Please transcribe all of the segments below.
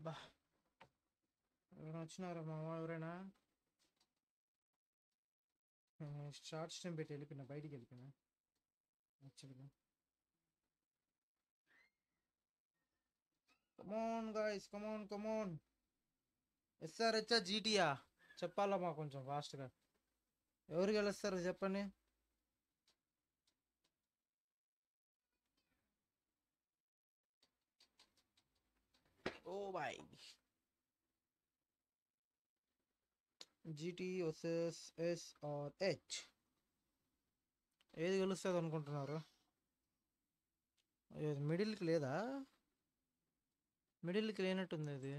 అబ్బా ఎవరైనా వచ్చినారా మామ ఎవరైనా షార్ట్ స్ట్రీమ్ పెట్టి వెళ్ళిపోయినా బయటికి వెళ్ళిపోయినా యాక్చువల్గా కమోన్ గాయ్స్ కమోన్ ఎస్ఆర్హెచ్ జీటీయా చెప్పాలా మా కొంచెం ఫాస్ట్గా ఎవరు గెలుస్తారు చెప్పండి oh boy GT versus SRH ఏది గెలుస్తుంది అనుకుంటున్నారు మిడిల్కి లేదా మిడిల్కి లేనట్టుంది అది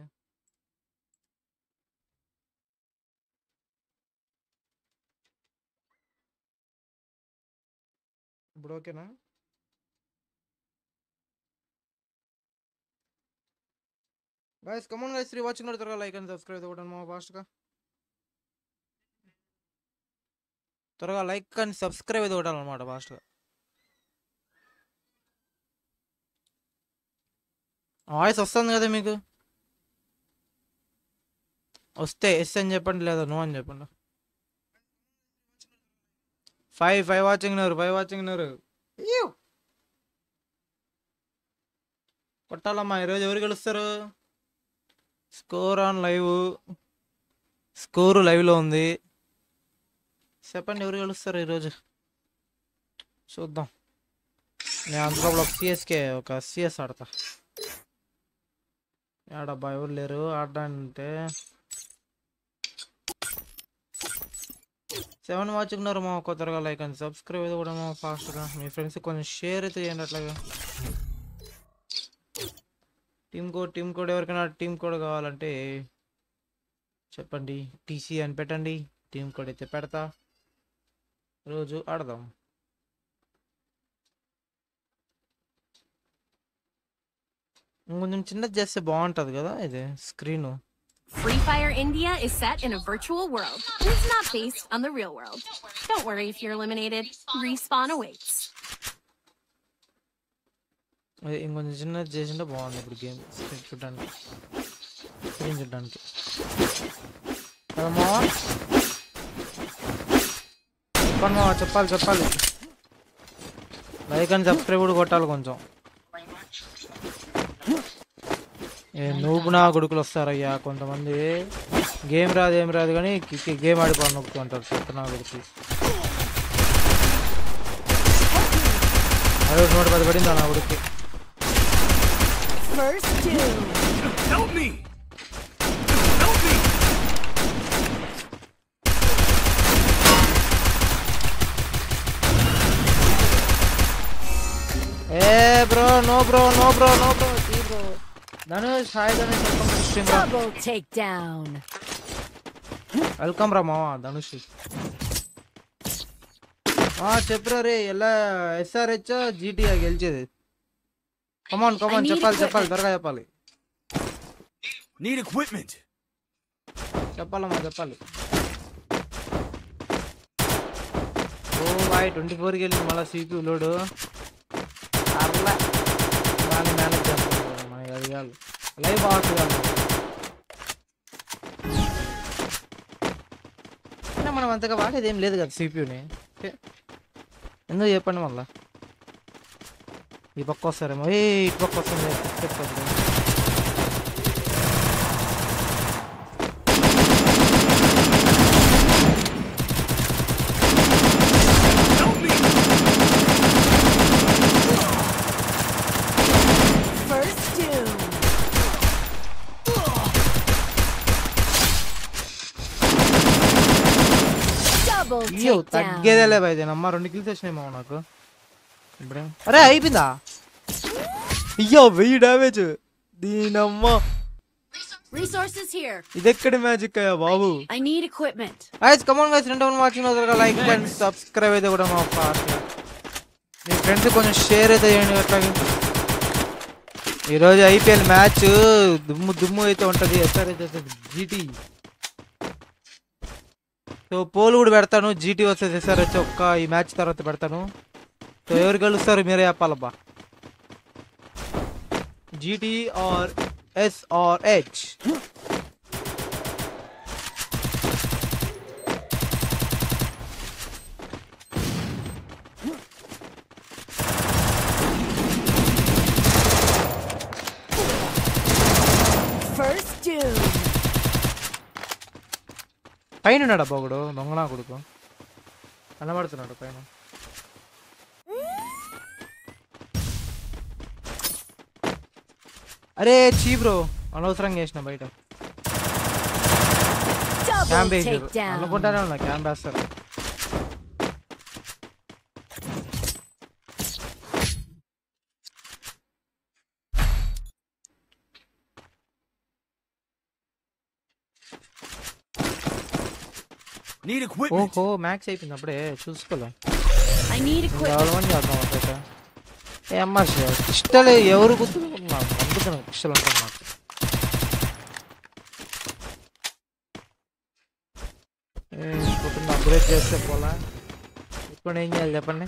ఇప్పుడు ఓకేనా గైస్ కమోన్ గైస్ వాచింగ్ త్వరగా లైక్ అండ్ సబ్స్క్రైబ్ ఇవ్వడం మా ఫాస్ట్గా త్వరగా లైక్ అండ్ సబ్స్క్రైబ్ అయితే కొట్టాలన్నమాట ఫాస్ట్గా వాయిస్ వస్తుంది కదా మీకు వస్తే ఎస్ అని చెప్పండి లేదా నో అని చెప్పండి 5 వాచింగ్ కొట్టాలమ్మా ఈరోజు ఎవరు గెలుస్తారు స్కోర్ ఆన్ లైవ్ స్కోరు లైవ్లో ఉంది చెప్పండి ఎవరు గెలుస్తారు ఈరోజు చూద్దాం నేను అందులో ఒక సిఎస్ ఆడతా ఆడబ్బా ఎవరు లేరు ఆడడానికి 7 వాచింగ్ మా కొత్తగా లైక్ అండ్ సబ్స్క్రైబ్ అయితే కూడా ఫాస్ట్గా మీ ఫ్రెండ్స్ కొంచెం షేర్ అయితే చేయండి అట్లాగా టీమ్ కోడ్ ఎవరికైనా టీమ్ కోడ్ కావాలంటే చెప్పండి టీసీ అని పెట్టండి టీమ్ కోడ్ అయితే పెడతా రోజు ఆడదాం కొంచెం చిన్నది చేస్తే బాగుంటుంది కదా ఇది screen Free Fire India is set in a virtual world. It is not based on the real world. Don't worry if you're eliminated. Respawn awaits. ఇంకొంచెం చిన్నది చేసింటే బాగుంది ఇప్పుడు గేమ్ స్క్రీన్ చూడడానికి చెప్పాలి లైక్ అండ్ సబ్స్క్రైబ్ కూడా కొట్టాలి కొంచెం నువ్వు నా కొడుకులు వస్తారయ్యా కొంతమంది గేమ్ రాదు ఏం రాదు కానీ గేమ్ ఆడిపోవాలి నొప్పుకుంటారు చెప్తా నా కొడుకు 110 పడిందా నా కొడుకు bro no bro Dhanush hi Dhanush welcome రా మావా ధనుష్ చెప్పురా రే ఎలా ఎస్ఆర్హెచ్ జీటీఆ గెలిచేది కమాన్ చెప్పాలి త్వరగా చెప్పాలి చెప్పాలి ఓ బాయ్ 24కి వెళ్ళింది మళ్ళీ CPU లోడు అట్లా బాగా మేనేజ్ చేస్తాం మనకి అది కాదు లైవ్ బాగుంటుంది కాదు మనం అంతగా వాడేది ఏం లేదు కదా CPUని ఎందుకు చెప్పండి మళ్ళా ఈ పక్క వస్తారేమో ఇటు పక్క వస్తుంది తగ్గేదేలే భయ్ అమ్మ 2 కిల్స్ వచ్చినాయి మామ నాకు ఇప్పుడే అరే అయిపోయిందా అయ్యో 1000 డ్యామేజ్ దీనమ్మ ఇది ఎక్కడ మ్యాజిక్ అయ్యా బాబు గైస్ కమాన్ గైస్ రెండవ వాచింగ్ లైక్ అండ్ సబ్స్క్రైబ్ అయితే కూడా మా ఫాస్ట్ మీ ఫ్రెండ్స్ కొంచెం షేర్ అయితే చేయండి అట్లాగే ఈరోజు ఐపీఎల్ మ్యాచ్ దుమ్ము అయితే ఉంటుంది ఎస్ఆర్హెచ్ జీటీ సో పోల్ కూడా పెడతాను జీటీ వర్సెస్ ఎస్ఆర్హెచ్ ఈ మ్యాచ్ తర్వాత పెడతాను సో ఎవరు గెలుస్తారు మీరే చెప్పాలబ్బా GT or S or H? First doom. పైన ఉన్నాడా బాగుడు దొంగనా కొడుకు కనబడుతున్నాడు పైన. అరే చీ బ్రో అనవసరంగా వేసిన బయట క్యాంప్ వేసారు అనుకుంటానే ఉన్నా క్యాంప్ వేస్తారు. ఓహో మ్యాక్స్ అయిపోయింది అప్పుడే చూసుకోలే. ఏమ్మా పిస్టల్ ఎవరు గుర్తున్నారు అందుకని పిస్టల్ ఉంటాను నాకు. పొద్దున్న అప్గ్రేడ్ చేస్తే పోలా ఇప్పుడు ఏం చేయాలి చెప్పండి.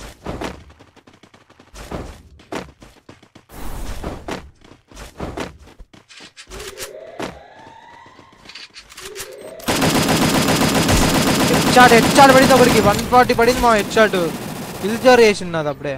హెడ్ షాట్ పడింది ఒకరికి 140 పడింది మా హెడ్ షాట్. కిల్ జోర్ వేసి ఉన్నది అప్పుడే.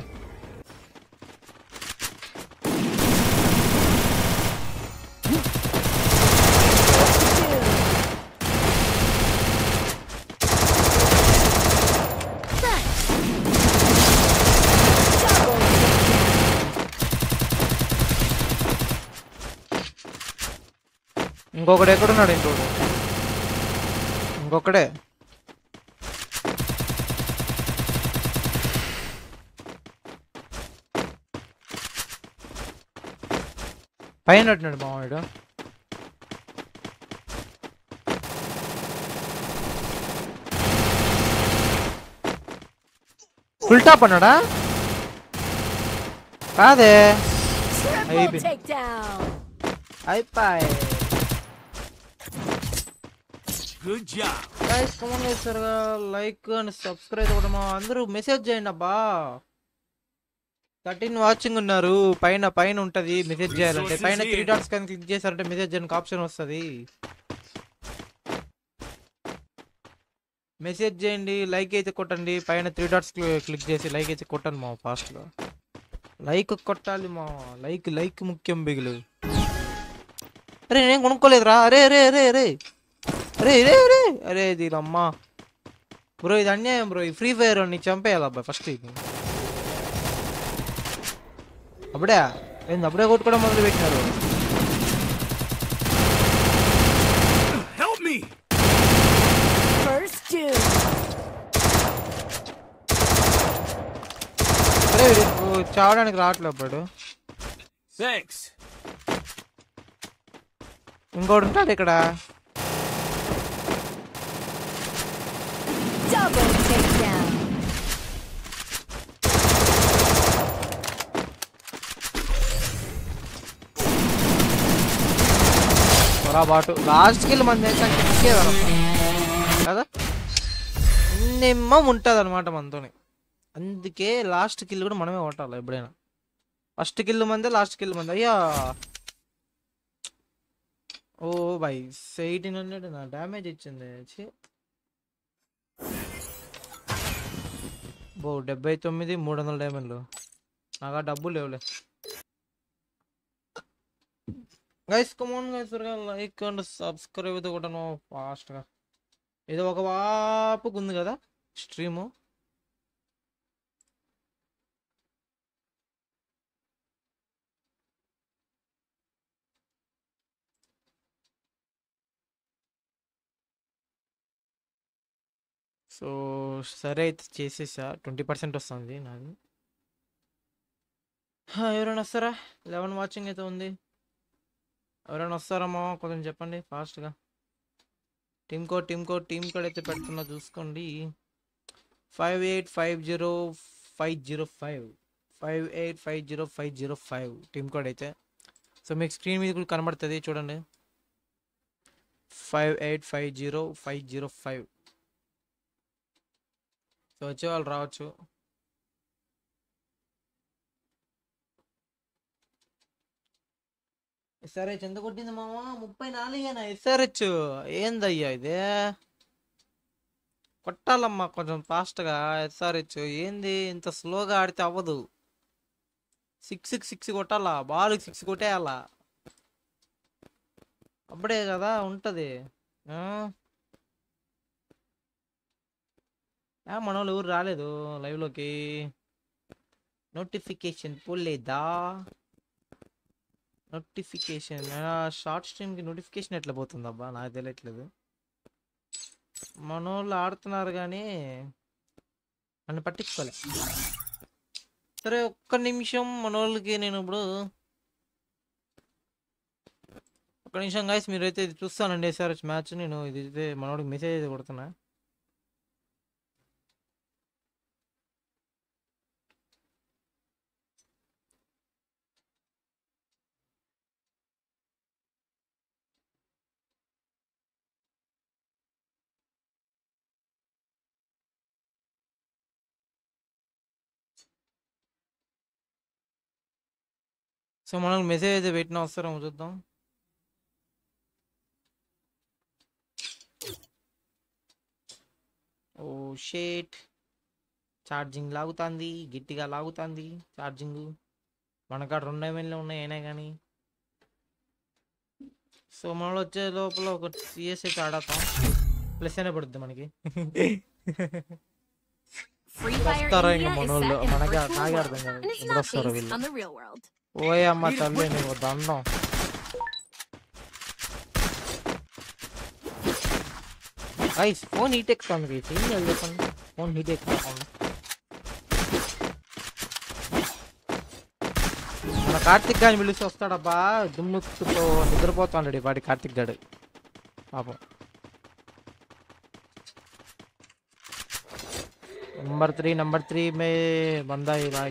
ఇంకొకడు ఎక్కడున్నాడు? ఇంకొకడే పైన ఉంటున్నాడు మావాడు. ఫుల్ టాప్ అన్నాడా? కాదే అయిపోయి. లైక్ అండ్ సబ్స్క్రైబ్ కూడా అందరూ మెసేజ్ చేయండి అబ్బా. 13 వాచింగ్ ఉన్నారు. పైన పైన ఉంటది మెసేజ్ చేయాలంటే పైన 3 డాట్స్ కానీ క్లిక్ చేశారంటే మెసేజ్ చేయడానికి ఆప్షన్ వస్తుంది. మెసేజ్ చేయండి, లైక్ అయితే కొట్టండి. పైన 3 డాట్స్ క్లిక్ చేసి లైక్ అయితే కొట్టండి మా ఫాస్ట్గా. లైక్ కొట్టాలి మా లైక్ లైక్ ముఖ్యం బిగులు. అరే నేను కొనుక్కోలేదురా. అరే అరే అరే అరే అరే అరే అరే అరే ఇది అమ్మా బ్రో ఇది అన్యాయం బ్రో. ఈ ఫ్రీ ఫైర్ ని చంపేయాలి అబ్బాయి ఫస్ట్. ఇది అప్పుడే ఏంది అప్పుడే కొట్టుకోవడం మొదలు పెట్టినారు. అరే చావడానికి రావట్లేదు అప్పుడు. ఇంకోటి ఉంటాడు ఇక్కడ. బాటు లాస్ట్ కిల్ మంది కదా నిమ్మం ఉంటుంది అనమాట మనతోని. అందుకే లాస్ట్ కిల్ కూడా మనమే కొట్టాలి ఎప్పుడైనా. ఫస్ట్ కిల్ మందే లాస్ట్ కిల్ మంది. అయ్యా ఓ బై 1800 నా డ్యామేజ్ ఇచ్చింది. బో 79 300 డ్యామేజ్లు. నాకు డబ్బులు లేవులే. Guys come on guys like and subscribe అయితే కొట్టను ఫాస్ట్గా. ఇది ఒక వాపుకు ఉంది కదా స్ట్రీము. సో సరే అయితే చేసేసా. 20% వస్తుంది నాది. ఎవరైనా వస్తారా? 11 వాచింగ్ అయితే ఉంది. ఎవరైనా వస్తారమ్మా కొంచెం చెప్పండి ఫాస్ట్గా. టీమ్ కోడ్ అయితే పెడుతున్నా చూసుకోండి. 58500505 58500505 టీమ్ కోడ్ అయితే. సో మీకు స్క్రీన్ మీద కూడా కనబడుతుంది చూడండి. 58500505. సో వచ్చే వాళ్ళు రావచ్చు. ఎస్ఆర్హెచ్ ఎంత కొట్టింది మామ? 34 ఎస్ఆర్హెచ్. ఏందయ్యా ఇదే? కొట్టాలమ్మా కొంచెం ఫాస్ట్గా ఎస్ఆర్హెచ్. ఏంది ఇంత స్లోగా ఆడితే అవ్వదు. 6 కొట్టాలా, బాల్ 6 కొట్టేయాలా, అప్పుడే కదా ఉంటది. మన వాళ్ళు ఎవరు రాలేదు లైవ్లోకి. నోటిఫికేషన్ పోలేదా? నోటిఫికేషన్ షార్ట్ స్ట్రీమ్కి నోటిఫికేషన్ ఎట్లా పోతుందబ్బా, నాకు తెలియట్లేదు. మన వాళ్ళు ఆడుతున్నారు కానీ నన్ను పట్టించుకోలే. సరే ఒక్క నిమిషం, మన వాళ్ళకి నేను ఇప్పుడు ఒక్క నిమిషం గాయస్, మీరైతే ఇది చూస్తానండి ఎస్ఆర్హెచ్ మ్యాచ్. నేను ఇది మనోడికి మెసేజ్ అయితే కొడుతున్నా. సో మనకు మెసేజ్ అయితే పెట్టిన వస్తారేమో చూద్దాం. ఓ షేట్, ఛార్జింగ్ లాగుతుంది, గట్టిగా లాగుతుంది ఛార్జింగ్. మనకాడ 2 mAh ఉన్నాయి అయినా కానీ. సో మనలో వచ్చే లోపల ఒక సిఎస్ అయితే ఆడతాం, ప్లస్ అయినా పడుద్ది మనకి. వస్తారా ఇంక మన వాళ్ళు? నాకే అర్థం కాదు ఎప్పుడు వస్తారో వీళ్ళు. ఓయ్ అమ్మ తల్లి, నీకు దండం. గైస్ ఫోన్ హీట్ ఎక్కుతుంది గైస్, ఏం చేయాలి చెప్పండి? ఫోన్ హీట్ ఎక్కుతుంది. మన కార్తిక్ గాని పిలిచి వస్తాడబ్బా, దుమ్ముతో నిద్రపోతాడు వాడి కార్తిక్ గాడు పాపం. नंबर 3 में बंदा है भाई.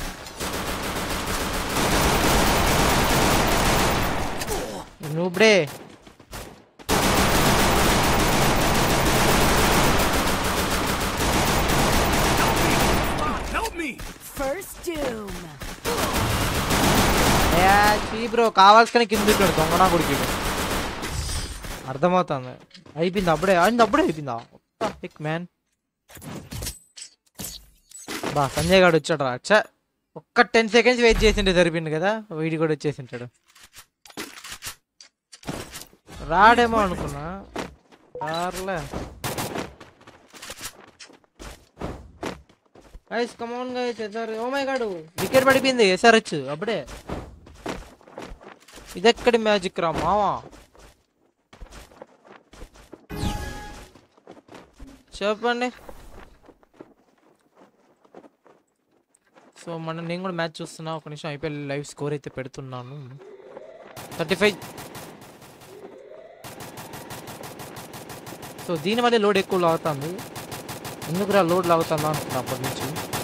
नूबड़े బ్రో కావాల్సిన కింద దొంగనా కొడుకు అర్థమవుతుంది. అయిపోయింది అప్పుడే అయిపోయిందా మ్యాన్. బా సంజయ్ గారు వచ్చాడు రా. అచ్చా ఒక్క 10 seconds వెయిట్ చేసిండే సరిపోయింది కదా, వీడి కూడా వచ్చేసింటాడు. రాడేమో అనుకున్నా, రారులే. Guys come on guys, SR oh my god wicket పడిపోయింది ఎస్ఆర్హెచ్ అప్పుడే. ఇదెక్కడి మ్యాజిక్ రా మావా, చెప్పండి. సో నేను కూడా మ్యాచ్ చూస్తున్నా. ఒక నిమిషం ఐపీఎల్ లైవ్ స్కోర్ అయితే పెడుతున్నాను. 35. సో దీనివల్ల లోడ్ ఎక్కువ లాగుతుంది. ఎందుకురా లోడ్ లాగుతుందా అనుకున్నా అప్పటి నుంచి.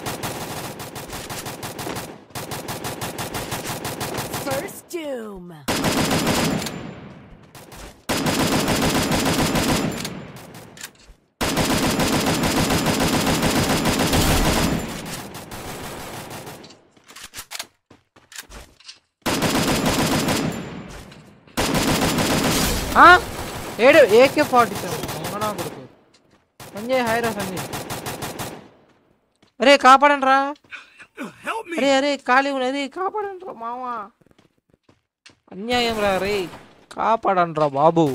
ఏడు AK-47 దొంగనా కొడుకు. సంజయ్ హాయ్ రా సంజయ్. అరే కాపాడండి రా, అరే ఖాళీ ఉన్నది కాపాడండి రా మామా, అన్యాయం రా. రే కాపాడండి రా బాబు.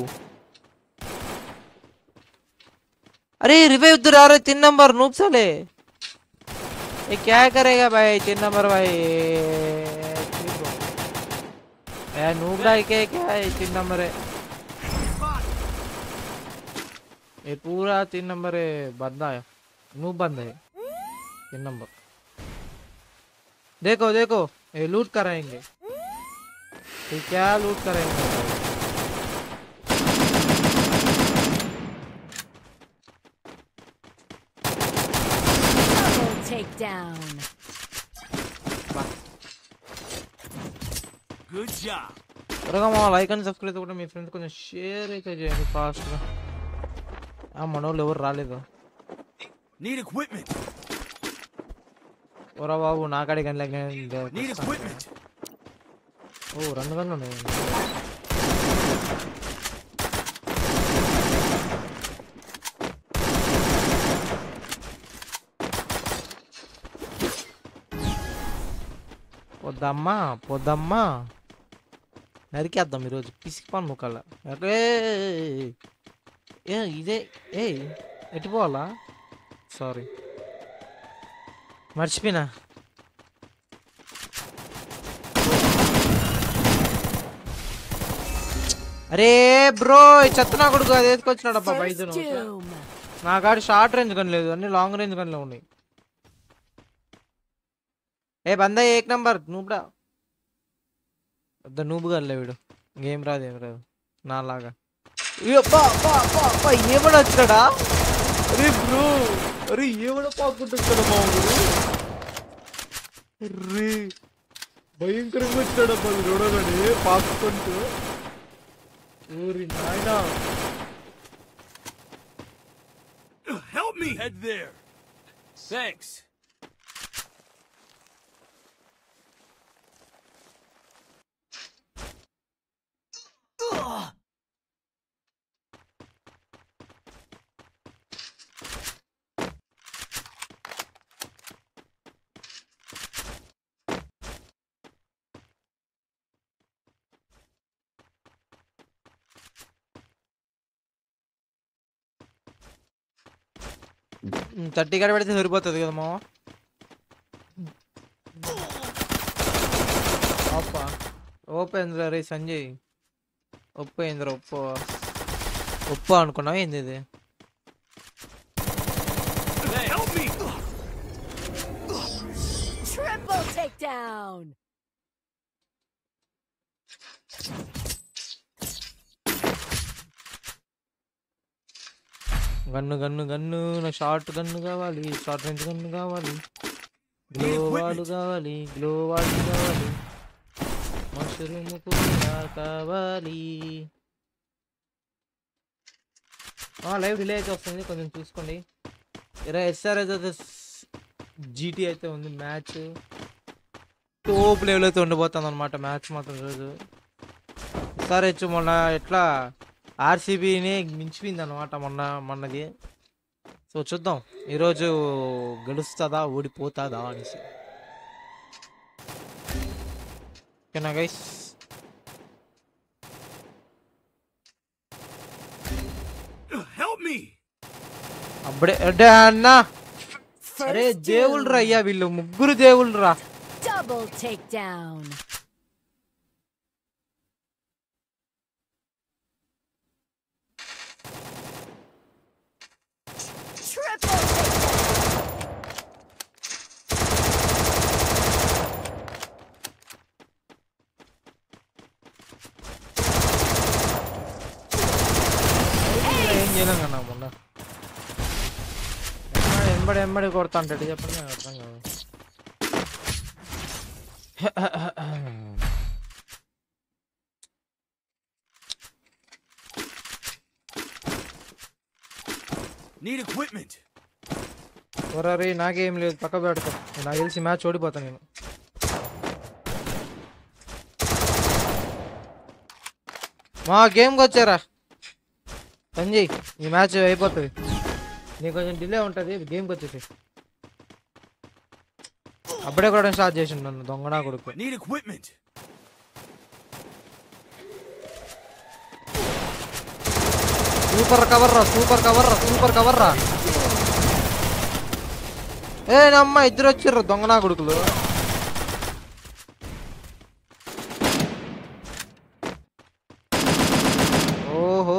अरे रिवाइव तो आ रहे 3 नंबर नूब साले, ये क्या करेगा भाई 3 नंबर भाई? नूब है क्या है 3 नंबर है, ये पूरा 3 नंबर है बंदा है, नूब बंदा है 3 नंबर. देखो देखो ये लूट कराएंगे, ये क्या लूट करेंगे. Take down. Good job. త్వరగా మా లైక్ అండ్ సబ్స్క్రైబ్ కూడా మీ ఫ్రెండ్స్ కొంచెం షేర్ అయితే చేయండి ఫాస్ట్గా. మనోళ్ళు ఎవరు రాలేదు. Need equipment. ఓరా బాబు నా కాడికి Need equipment. ఓ 2 గన్లు ఉన్నాయి. పొద్దమ్మా నరికేద్దాం ఈరోజు పిసికి పని ముక్కల. ఇదే ఎట్టిపోవాలా? సారీ మర్చిపోయినా. అరే బ్రో చెత్తనా కొడుకు అది వేసుకొచ్చినాడబ్బా బయట. నా కాడి షార్ట్ రేంజ్ గన్ లేదు, అన్ని లాంగ్ రేంజ్ గన్లో ఉన్నాయి. ఏ బందా ఏక్ నంబర్ నూబడా పెద్ద నూబు గన్లే వీడు. ఏం రాదు నాలాగా. ఏమన్నా వచ్చాడా? అరే బ్రో అరే ఏమన్నా పాకుంటాడు మా ఊరు. అరే భయంకరంగా వచ్చాడబ్బా చూడగానే పాకుంటూ. ఊరి నాయనా Help me! Head there. Thanks. తట్టి కాడ పెడితే సరిపోతుంది కదా మామ. ఓపేంద్ర రే సంజయ్ ఒప్పేంద్ర ఒప్పు అనుకున్నావు ఏంది ఇది? Help me! Triple takedown. Gun నాకు షార్ట్ గన్ను కావాలి, షార్ట్ రేంజ్ గన్ను కావాలి, గ్లో వాడు కావాలి, మష్రూమ్ కూడా కావాలి. లైవ్ డిలే అయితే వస్తుంది, కొంచెం చూసుకోండి. ఎస్ఆర్ అయితే జీటీ అయితే ఉంది. మ్యాచ్ టాప్ లెవెల్ అయితే ఉండిపోతుంది అనమాట మ్యాచ్ మాత్రం రోజు. ఎస్ఆర్హెచ్ మొన్న ఎట్లా ఆర్సీబీని మించిపోయింది అనమాట మొన్నది. సో చూద్దాం ఈరోజు గెలుస్తుందా ఓడిపోతుందా అనేసి. ఓకేనా గైస్? Help me! అప్పుడే అన్న అరే దేవుళ్ళు రా అయ్యా, వీళ్ళు ముగ్గురు దేవుళ్ళు రా. Double takedown. Triple takedown. ఏం చేయలేం కన్నా మొన్న ఎంబడి కొడతా అంటే చెప్పండి, నాకు అర్థం కాదు. Need equipment. ఒరే నాకేం లేదు, పక్క పెడతా. నాకు తెలిసి మ్యాచ్ ఓడిపోతాను నేను. మా గేమ్కి వచ్చారా సంజయ్? ఈ మ్యాచ్ అయిపోతుంది, నీకు కొంచెం డిలే ఉంటుంది. గేమ్కి వచ్చేసి అప్పుడే కూడా స్టార్ట్ చేసిండు నన్ను దొంగనా కొడుకు. Need equipment. సూపర్ కవర్ రా. ఏ నమ్మ ఇద్దరు వచ్చిర్రు దొంగనా కొడుకులు. ఓహో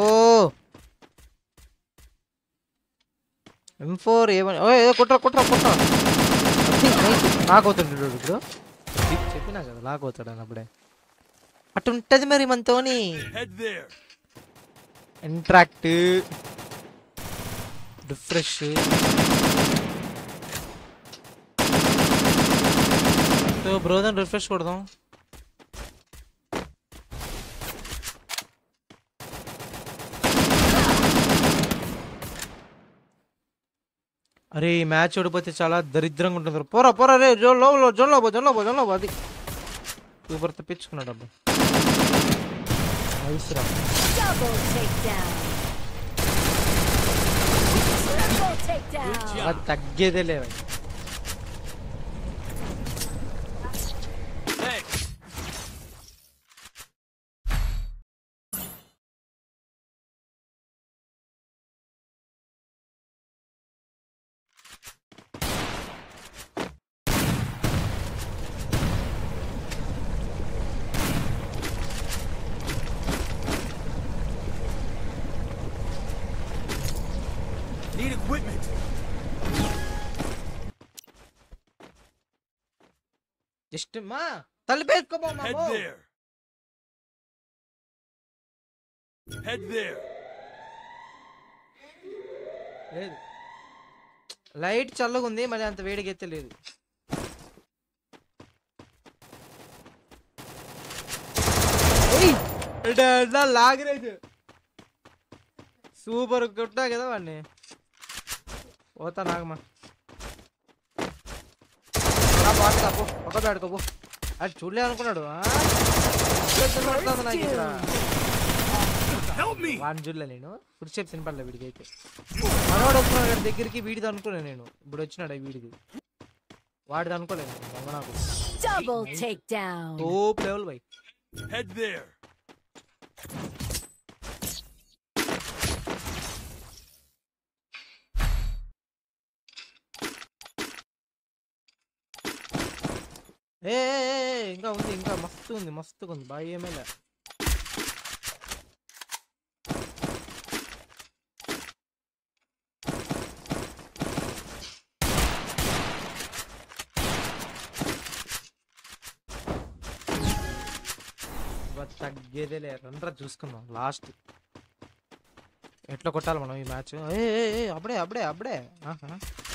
M4 ఏమని ఏదో కుట్రా లాగవుతాడు ఇప్పుడు. చెప్పినా కదా లాగవుతాడు అని అప్పుడే. అటుంటది మరి మనతోని. Head there. Interact refresh so బ్రోదన్ రిఫ్రెష్ కొడదాం. అరే ఈ మ్యాచ్ ఓడిపోతే చాలా దరిద్రంగా ఉంటుంది. పోరా రే జోన్లో అది సూపర్ తప్పించుకున్నాడు అబ్బా. నైస్ రా. Double takedown. Triple takedown. అది తగ్గేదే లేవు. Thanks. Need equipment. జస్ట్ మా తలిపేసుకోబో Head మామో. there. Head there. లేదు లైట్ చల్లగా ఉంది, మరి అంత వేడిగా అయితే లేదు. లాగరేజ్ సూపర్ కొట్టా కదా వాడిని. పోతా నాగమా బాడుకోపో ఒక బాడుకోపో. అది చూడలే అనుకున్నాడు. నాకు ఇక్కడ Help me. వాడిని చూడలే నేను. ఫుడ్ స్టెప్స్ వినపడలే వీడికి అయితే. మనవాడు వస్తున్నాడు దగ్గరికి, వీడిది అనుకోలే నేను. ఇప్పుడు వచ్చినాడు వీడిది, వాడిది అనుకోలేదు నాకు. Double takedown. Top level by. Head there. ఏ ఇంకా ఉంది, ఇంకా మస్తుగా ఉంది బాగా. ఏమేలే తగ్గేదేలే. రండ్రా చూసుకుందాం లాస్ట్ ఎట్లా కొట్టాలి మనం ఈ మ్యాచ్. అప్పుడే అప్పుడే అప్పుడే ఆహా.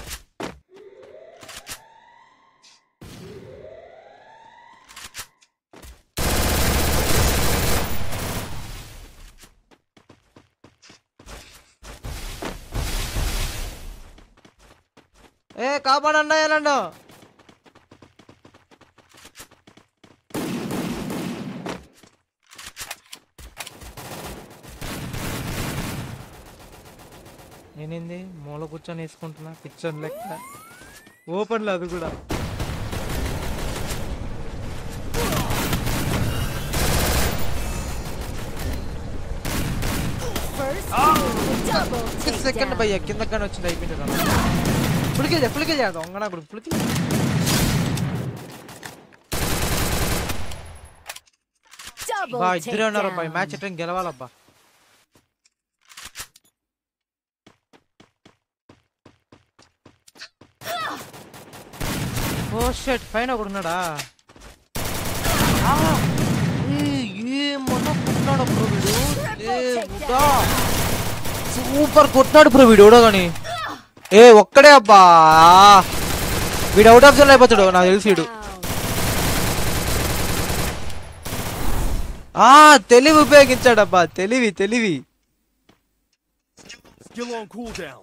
కాపాడండి నన్ను. నేనేంది మూల కూర్చొని వేసుకుంటున్నా పిక్చర్ లెక్క. ఓపెన్లో అది కూడా. First double second takedown. భయ్య కింద కానీ వచ్చింది అయిపోయింది. పులికి చేద్దాం అంగనా కూడా పులికి. Double బా ఇద్దరే ఉన్నారు అబ్బా. takedown. మ్యాచ్ ఎట్లా గెలవాలబ్బా. ఓ షట్ పైన ఒకడు ఉన్నాడా. ఏమన్నా కొట్టాడు బ్రో వీడు. సూపర్ కొట్టాడు బ్రో వీడు కూడా కానీ. ఒక్కడే అబ్బా. వీడు అవుట్ ఆఫ్ జోన్ అయిపోతాడు నాకు తెలిసి. వీడు తెలివి ఉపయోగించాడబ్బా. తెలివి. Skill on cooldown.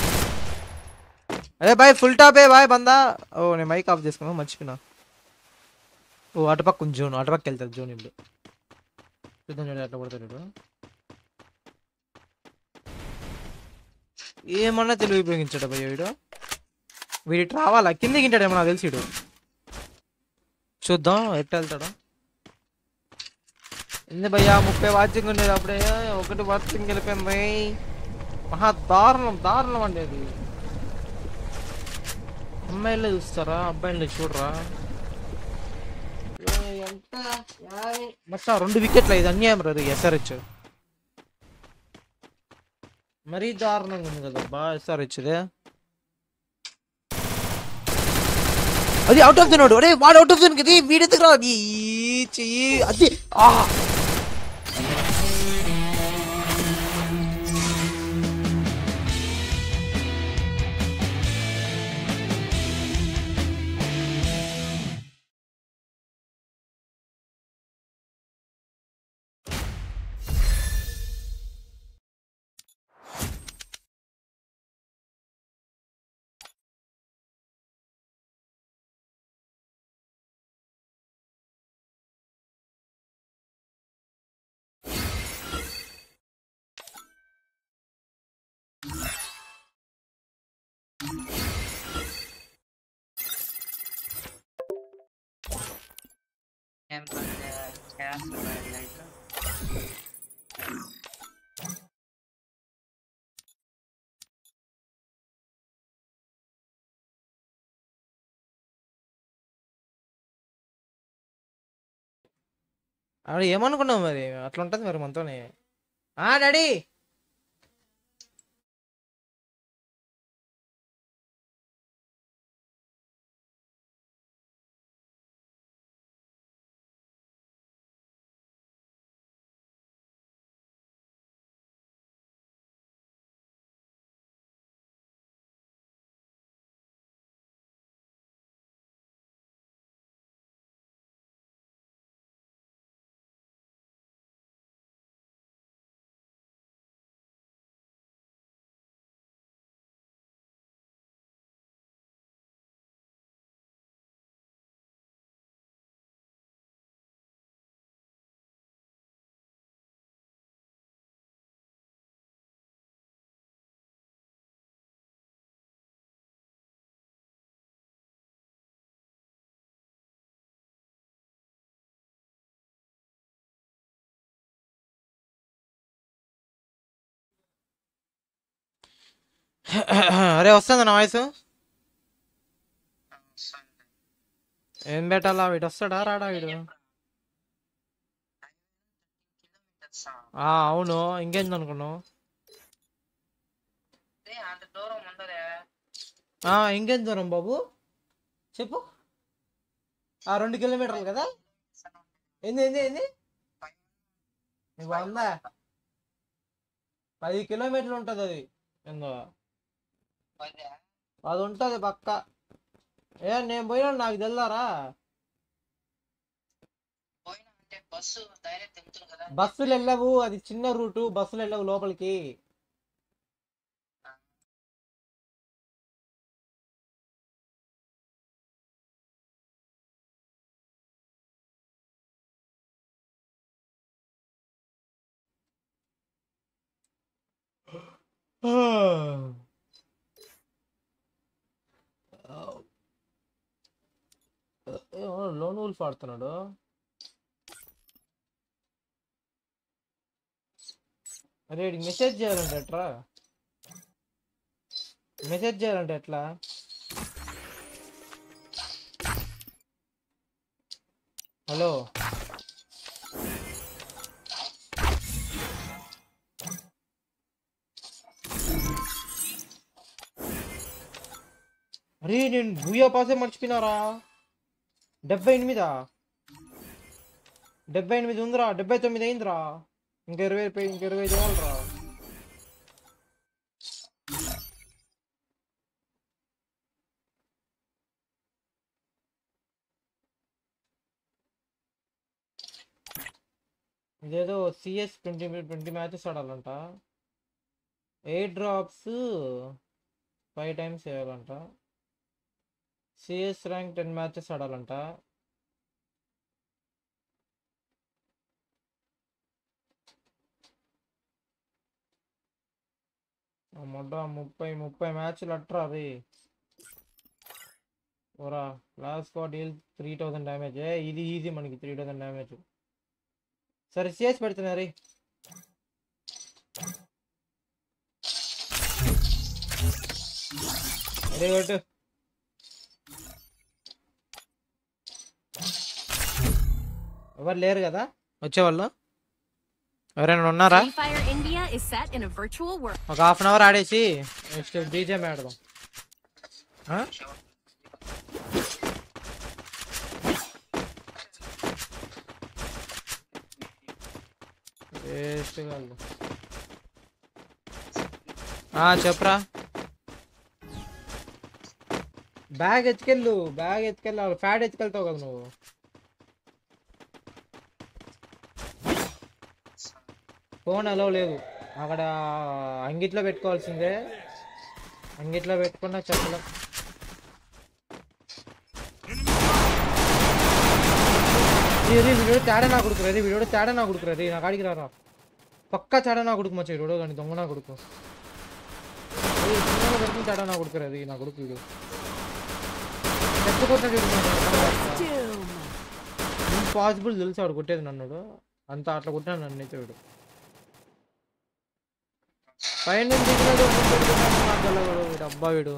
అరే బాయ్ ఫుల్ టాప్ బాయ్ బందా. ఓ నేను మైక్ ఆఫ్ చేసుకున్నా మర్చిపోయినా. ఓ అటుపక్క జోన్, అటుపక్క వెళ్తారు జోన్. ఇప్పుడు చూద్దాం చూడండి ఎట్లా కొడతాడు ఇప్పుడు. ఏమన్నా తెలివి ఉపయోగించాడు భయ్య వీడు. వీడికి రావాలా కిందికి ఇంటాడేమో నాకు తెలిసి. వీడు చూద్దాం ఎట్లా వెళ్తాడు. ఎందు భయ్యా 30 వాచింగ్ ఉండేది అప్పుడే 1 వాచింగ్ వెళ్ళిపోయింది. మహా దారుణం అండి అది. అమ్మాయిలే చూస్తారా, అబ్బాయిలే చూడరా. ఎంత మొత్తం 2 వికెట్లు. ఇది అన్యాయం రాదు ఎస్ఆర్హెచ్. మరీ దారుణంగా ఉంది కదా బా ఎస్ఆర్హెచ్దే. అది అవుట్ ఆఫ్ జోన్. అరే వాడు అవుట్ ఆఫ్ జోన్ కదా. వీడి దగ్గర చెయ్యి అది. ఏం క్యాష్ లైట్ ఆడ ఏమనుకున్నావు మరి అట్లా ఉంటుంది మరి మనతోనే డాడీ అరే వస్తుంది నా వాయిస్ ఏం పెట్టాలా వీడు వస్తాడా రాడా వీడు అవును ఇంకేంది అనుకున్నావు అంత దూరం ఉండదే ఇంకేం దూరం బాబు చెప్పు 2 కిలోమీటర్లు కదా ఏంది ఏంది ఏంది నీకు 10 కిలోమీటర్లు ఉంటుంది అది ఏందో అది ఉంటుంది పక్క నేను పోయినా నాకు తెల్లారా బస్సులు వెళ్ళవు అది చిన్న రూటు బస్సులు వెళ్ళవు లోపలికి లోన్ వూల్ఫ్ ఆడుతున్నాడు అరే మెసేజ్ చేయాలంటే ఎట్లా హలో అరే నేను భూయా పాసే మర్చిపోయినారా 78 ఉందిరా 79 అయిందిరా ఇంకా 25 ఇవ్వాలరా ఇదేదో సిఎస్ 20 మ్యాచెస్ ఆడాలంట 8 డ్రాప్స్ 5 టైమ్స్ వేయాలంట సిఎస్ ర్యాంక్ 10 మ్యాచెస్ ఆడాలంట మొట్ట 30 మ్యాచ్లు అట్రా అది ఓరా లాస్ట్ స్క్వాడ్ డీల్ 3000 డ్యామేజ్ ఇది ఈజీ మనకి 3000 డ్యామేజ్ సరే సిఎస్ పెడుతున్నా రే అరే కొట్టు ఎవరు లేరు కదా వచ్చేవాళ్ళు ఎవరైనా ఉన్నారా Free Fire India is set in a virtual world. ఒక హాఫ్ అన్ అవర్ ఆడేసి నెక్స్ట్ బీజేఎం ఆడదాం వేస్ట్ కాదు చెప్పరా బ్యాగ్ ఎత్తుకెళ్ళు ఫ్యాడ్ ఎత్తుకెళ్తావు కదా నువ్వు ఫోన్ అలో లేదు అక్కడ అంగిట్లో పెట్టుకోవాల్సిందే అంగిట్లో పెట్టుకున్నా చెప్పలేం వీడియో తేడా నా కొడుకురా నా కాడికి రారా పక్కా తేడా నా కొడుకు మచ్చ వీడియో కానీ దొంగ నా కొడుకు పెట్టుకుని తేడా నా కొడుకురా నా కొడుకు వీడియో చెప్పుకుంటున్నా ఇంపాసిబుల్ తెలుసు వాడు కొట్టేది నన్ను అంత అట్లా కొట్టాను నన్ను అయితే వీడు పైన దిగినాడు వీడు అబ్బా వీడు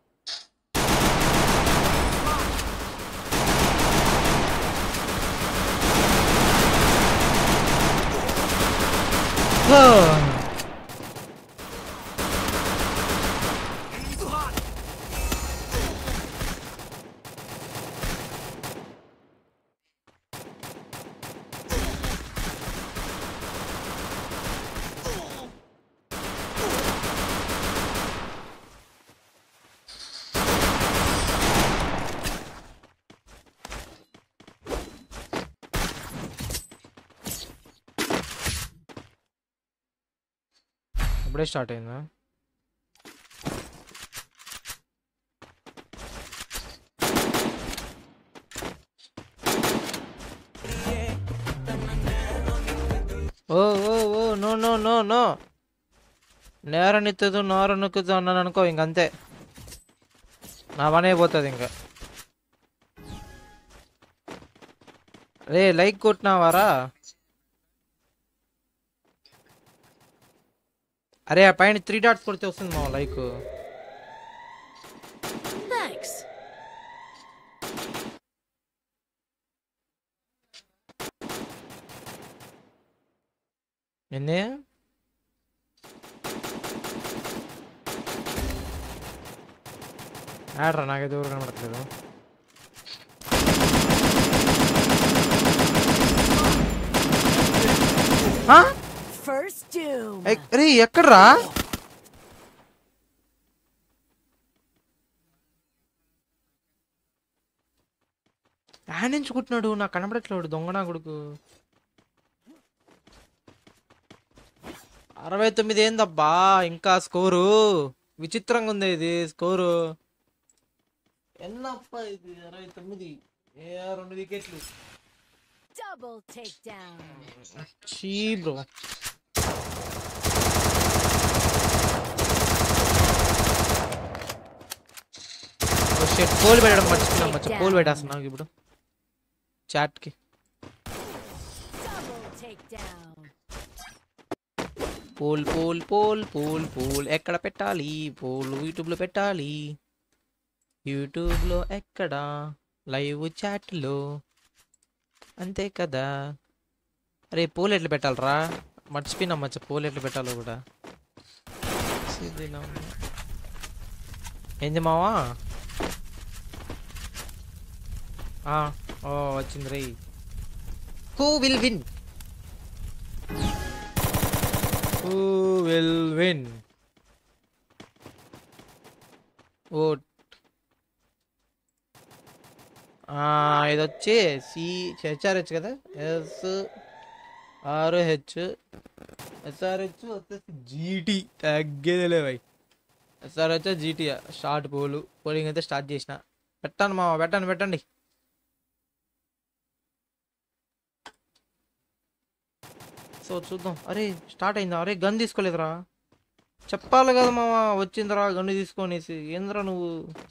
అప్పుడే స్టార్ట్ అయిందా ఓ ఓ ఓ నో నో నో నో నేరనిత్తదు నోరు నొక్కుతూ అన్నాను అనుకో ఇంకంతే నా పని అయిపోతుంది ఇంకా రే లైక్ కొట్టినావారా అరే ఆ పైన 3 డాట్స్ కొడితే వస్తుంది మా లైక్ Thanks. ఎన్ని ఆడరా నాకైతే ఎవరు కనబడట్లేదు First doom. రే ఎక్కడ్రా ఆనించుకుంటున్నాడు నాకు కనబడట్లేడు దొంగనా కొడుకు 69 ఏందబ్బా ఇంకా స్కోరు విచిత్రంగా ఉంది ఇది స్కోరు ఎన్నప్ప ఇది 69 2 వికెట్లు Double takedown. చీ బ్రో పోల్ పెట్టడం మర్చిపోయినా మచ్చ పోల్ పెట్టేస్తున్నావు ఇప్పుడు చాట్కి Double takedown. Poll poll poll poll poll ఎక్కడ పెట్టాలి పోల్ యూట్యూబ్లో పెట్టాలి యూట్యూబ్లో ఎక్కడ లైవ్ చాట్లో అంతే కదా అరే పోల్ ఎట్లా పెట్టాలరా మర్చిపోయినా మచ్చ పోల్ ఎట్లా పెట్టాలో కూడా ఏంది మావా ఓ వచ్చింది రై who will win who will win vote ఇది వచ్చి హెచ్ఆర్హెచ్ కదా SRH SRH వచ్చేసి GT తగ్గేదిలే భయ్ SRH GT స్టార్ట్ పోలింగ్ అయితే స్టార్ట్ చేసిన పెట్టండి మామ పెట్టండి సో చూద్దాం అరే స్టార్ట్ అయిందా అరే గన్ తీసుకోలేదురా చెప్పాలి కదా మామ వచ్చిందిరా గన్ను తీసుకొనేసి ఏంద్రా నువ్వు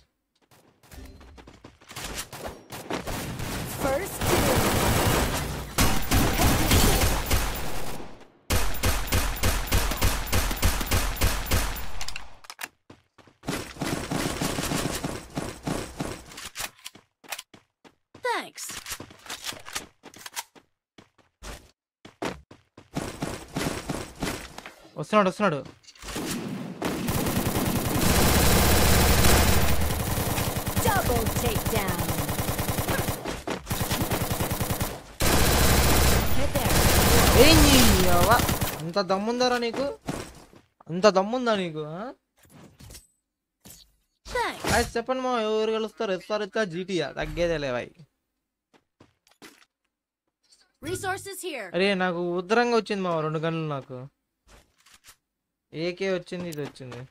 First doom. Thanks. వస్తున్నాడు Double takedown. Hit there. అంత దమ్ముందారా నీకు అంత దమ్ముందా నీకు Thanks. చెప్పండి మా ఎవరు గెలుస్తారు SRH GT తగ్గేదేలే భాయ్ Resources here. అరే నాకు ఉత్తరంగా వచ్చింది మా 2 గన్నులు నాకు ఏకే వచ్చింది ఇది వచ్చింది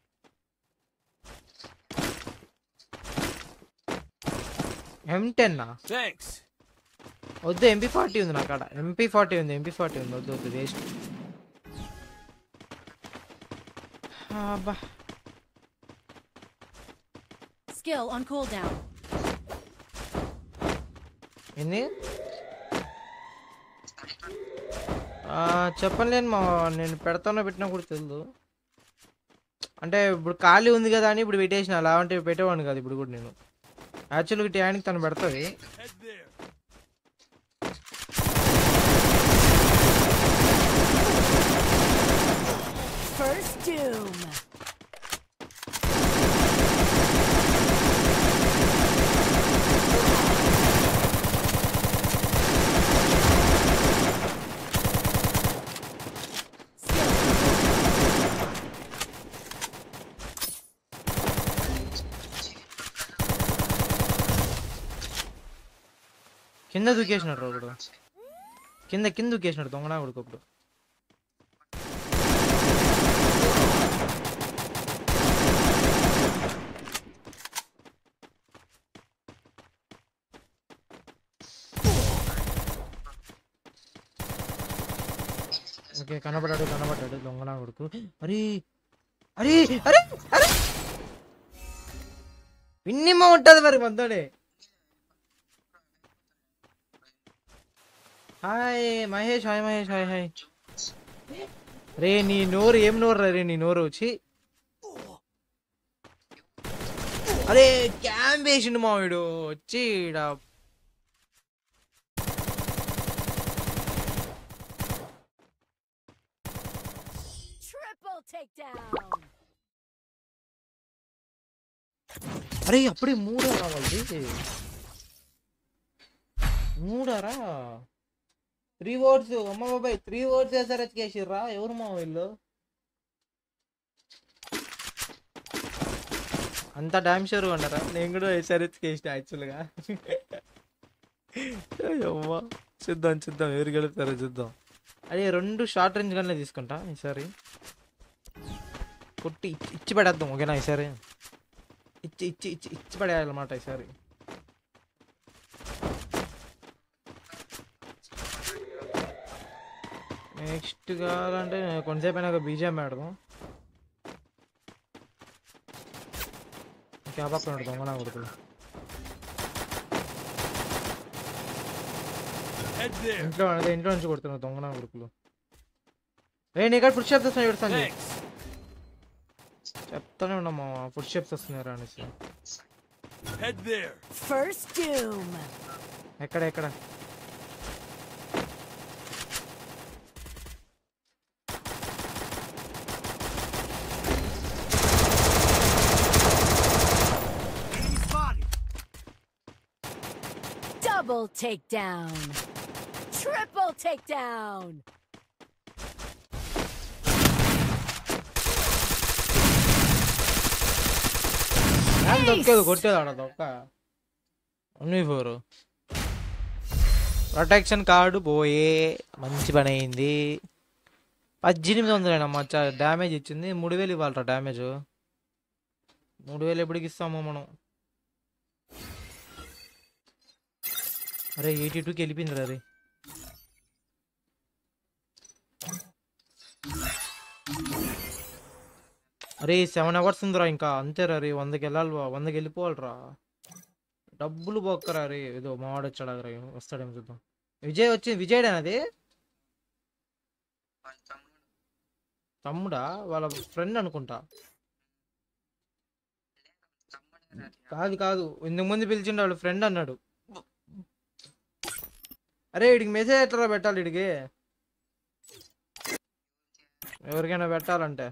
M10 Thanks. వద్దు MP40 ఉంది నా కాడ MP40 ఉంది వద్దు వేస్ట్ అబ్బా Skill on cooldown. ఏంది చెప్పలేను మా, నేను పెడతానో పెట్టినా కూడా తెలియదు. అంటే ఇప్పుడు ఖాళీ ఉంది కదా అని ఇప్పుడు పెట్టేసిన, అలా అంటే పెట్టేవాడిని కాదు ఇప్పుడు కూడా నేను. యాక్చువల్గా టయానికి తను పెడతాది. Head there. First doom. కింద దూకేసినాడు ఒకడు, కింద దూకేసినాడు దొంగనా కొడుకు ఇప్పుడు. ఓకే కనబడ్డాడు దొంగనా కొడుకు. అరే అరే అరే అరే విన్నిమ్మ ఉంటుంది మరి మద్దడే. Hi Mahesh, hi Mahesh, hi hi. రే నీ నోరు ఏం నోరు రే, నీ నోరు వచ్చి. అరే క్యామ్ వేసిండు మా వీడు వచ్చి ఈడ. Triple takedown. అరే అప్పుడే మూడారా వాళ్ళు, మూడారా 3 ఓవర్స్. అమ్మ బాబాయ్ 3 ఓవర్స్ ఎస్ఆర్హెచ్ కేసిర్రా. ఎవరు మా వీళ్ళు అంత డామ్ షూర్ ఉన్నారా? నేను కూడా ఎస్ఆర్హెచ్ కేసిన యాక్చువల్గా. అమ్మా చూద్దాం ఎవరు గెలుపుతారో చూద్దాం. అదే 2 షార్ట్ రేంజ్ గన్లే తీసుకుంటా ఈసారి. కొట్టి ఇచ్చి పడేద్దాం ఓకేనా ఈసారి. ఇచ్చి పడేయాలన్నమాట ఈసారి. నెక్స్ట్ కావాలంటే కొంతసేపు అయినా బీజేఎం ఆడదాం. ఇంకా పక్కన దొంగనా కొడుకులు Head there. ఇంట్లో నుంచి కొడుతున్నారు దొంగనా కొడుకులు. నీ ఇక్కడ ఫుడ్ స్టెప్స్ వస్తున్నాయి పెడతాను Thanks. చెప్తానే ఉన్నాము ఫుడ్ స్టెప్స్ వస్తున్నారా అనేసి. Head there. First doom. ఎక్కడ Enemy spotted. Double takedown. Triple takedown. దొక్కేది కొట్టేది ఆడ దొక్క. 4 ప్రొటెక్షన్ కార్డు పోయే, మంచి పని అయింది. 1800 డ్యామేజ్ ఇచ్చింది. 3000 ఇవ్వాలరా డ్యామేజ్. 3000 ఎప్పటికి ఇస్తామో మనం. అరే 82కి వెళ్ళిపోయింది రే. అరే 7 అవర్స్ ఉందిరా ఇంకా, అంతేరా రే. 100కి వెళ్ళాలి, 100కి వెళ్ళిపోవాలిరా. డబ్బులు బొక్కరా రే. ఏదో మావాడు వచ్చాడు అక్కడ, వస్తాడేమో చూద్దాం. విజయడేనా అది? తమ్ముడా? వాళ్ళ ఫ్రెండ్ అనుకుంటా. కాదు ఇంతకు ముందు పిలిచిండు, వాళ్ళ ఫ్రెండ్ అన్నాడు. అరే వీడికి మెసేజ్ ఎట్లా పెట్టాలి? వీడికి ఎవరికైనా పెట్టాలంటే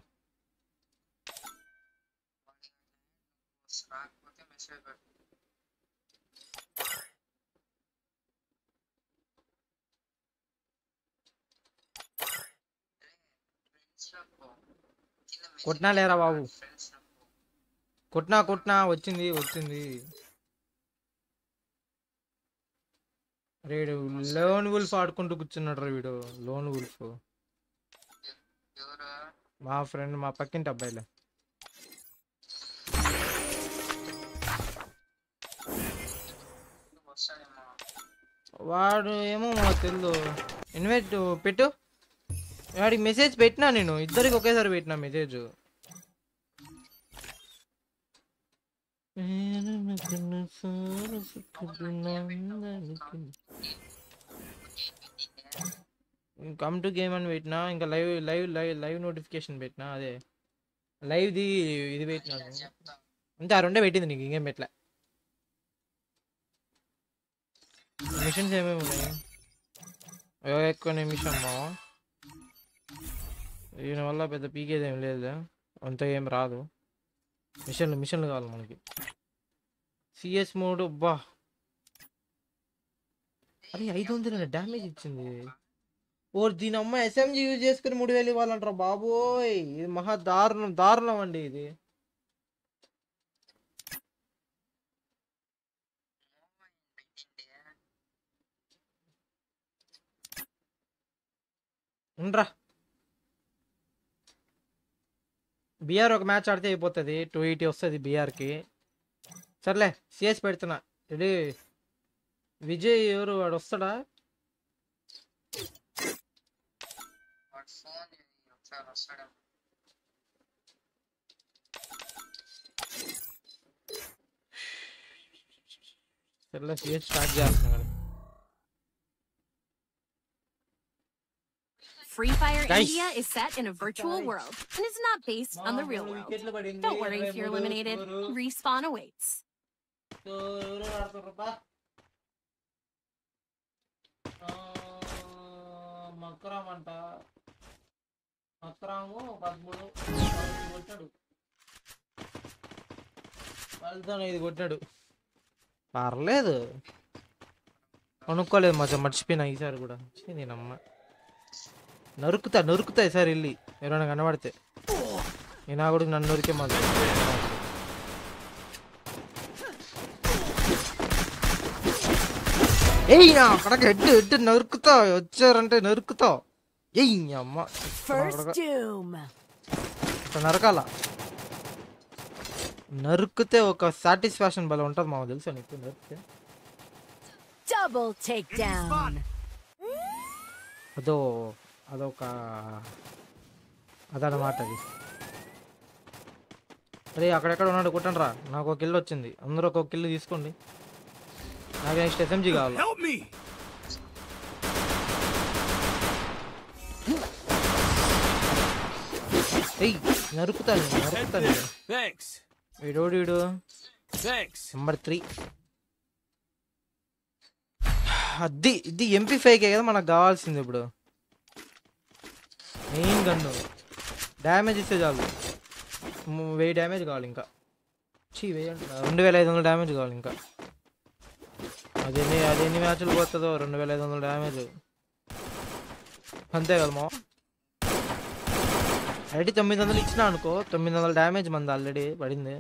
కొట్టినా లేరా బాబు? కొట్టినా వచ్చింది. రేడు లోన్ వుల్ఫ్ ఆడుకుంటూ కూర్చున్నాడు రా వీడు. లోన్ వుల్ఫ్ మా ఫ్రెండ్, మా పక్కింటి అబ్బాయిలే. వాడు ఏమో మాకు తెలియదు. ఇన్వైట్ పెట్టు. వాడికి మెసేజ్ పెట్టినా నేను, ఇద్దరికి ఒకేసారి పెట్టినా మెసేజ్. కమ్ టు గేమ్ అని పెట్టినా, ఇంకా live live live live notification పెట్టినా, అదే లైవ్ది ఇది పెట్టినాను అంతే. ఆ రెండే పెట్టింది నీకు, ఇంకేం పెట్టలే. మిషన్స్ ఏమేమి ఉన్నాయి? ఎక్కువ నిమిషం మావా, దీని వల్ల పెద్ద పీకేది ఏం లేదు, అంత ఏం రాదు. మిషన్లు కావాలి మనకి. సిఎస్ మోడ్ బా, అరే 500 డ్యామేజ్ ఇచ్చింది. ఓ దీని అమ్మ ఎస్ఎంజీ యూజ్ చేసుకుని 3000 ఇవ్వాలంటారా బాబోయ్, ఇది మహా దారుణం అండి ఇది. ఉండరా, బిఆర్ ఒక మ్యాచ్ ఆడితే అయిపోతుంది, 280 వస్తుంది బిఆర్కి. సర్లే సిఎస్ పెడుతున్నా. రెడీ విజయ్ ఎవరు వాడు వస్తాడా? సర్లే సిఎస్ స్టార్ట్ చేస్తున్నాడు. Free Fire Guys. India is set in a virtual world and is not based on the real world. Don't worry if you're eliminated. Respawn awaits. మక్రామ్ అంట, మక్రాము 13 కొట్టాడు, 15 కొట్టాడు. పర్లేదు, కొనుక్కోలేదు మచ్చ, మర్చిపోయినా ఈసారి కూడా. నేనమ్మ నరుకుతా ఈసారి వెళ్ళి ఎవరైనా కనబడితే. నేను కూడా నన్ను నరికే మాది. ఏయ్ నా అక్కడ హెడ్ నరుకుతా, వచ్చారంటే నరుకుతా. ఏయ్ అమ్మ నరకాల, నరుకుతే ఒక సాటిస్ఫాక్షన్ భలే ఉంటుంది మాకు, తెలుసా నీకు? నరికితే Double takedown. అదనమాట అది. అరే అక్కడెక్కడ ఉన్నాడు, కొట్టండి రా. నాకు ఒక కిల్ వచ్చింది, అందరూ ఒక కిల్ తీసుకోండి. నాకు నెక్స్ట్ ఎస్ఎంజీ కావాలి. Help me. ఏయ్ నరుకుతాను. Thanks. వీడు Thanks. నెంబర్ 3. అది ఇది MP5కే కదా మనకు కావాల్సింది ఇప్పుడు. మెయిన్ గన్ను డ్యామేజ్ ఇస్తే చాలు, 1000 డ్యామేజ్ కావాలి ఇంకా. 2500 డ్యామేజ్ కావాలి ఇంకా. అది ఎన్ని మ్యాచ్లు పోతుందో 2500 డ్యామేజ్, అంతే కదా మా. ఆల్రెడీ 900 ఇచ్చినా అనుకో, 900 డ్యామేజ్ మంది ఆల్రెడీ పడింది.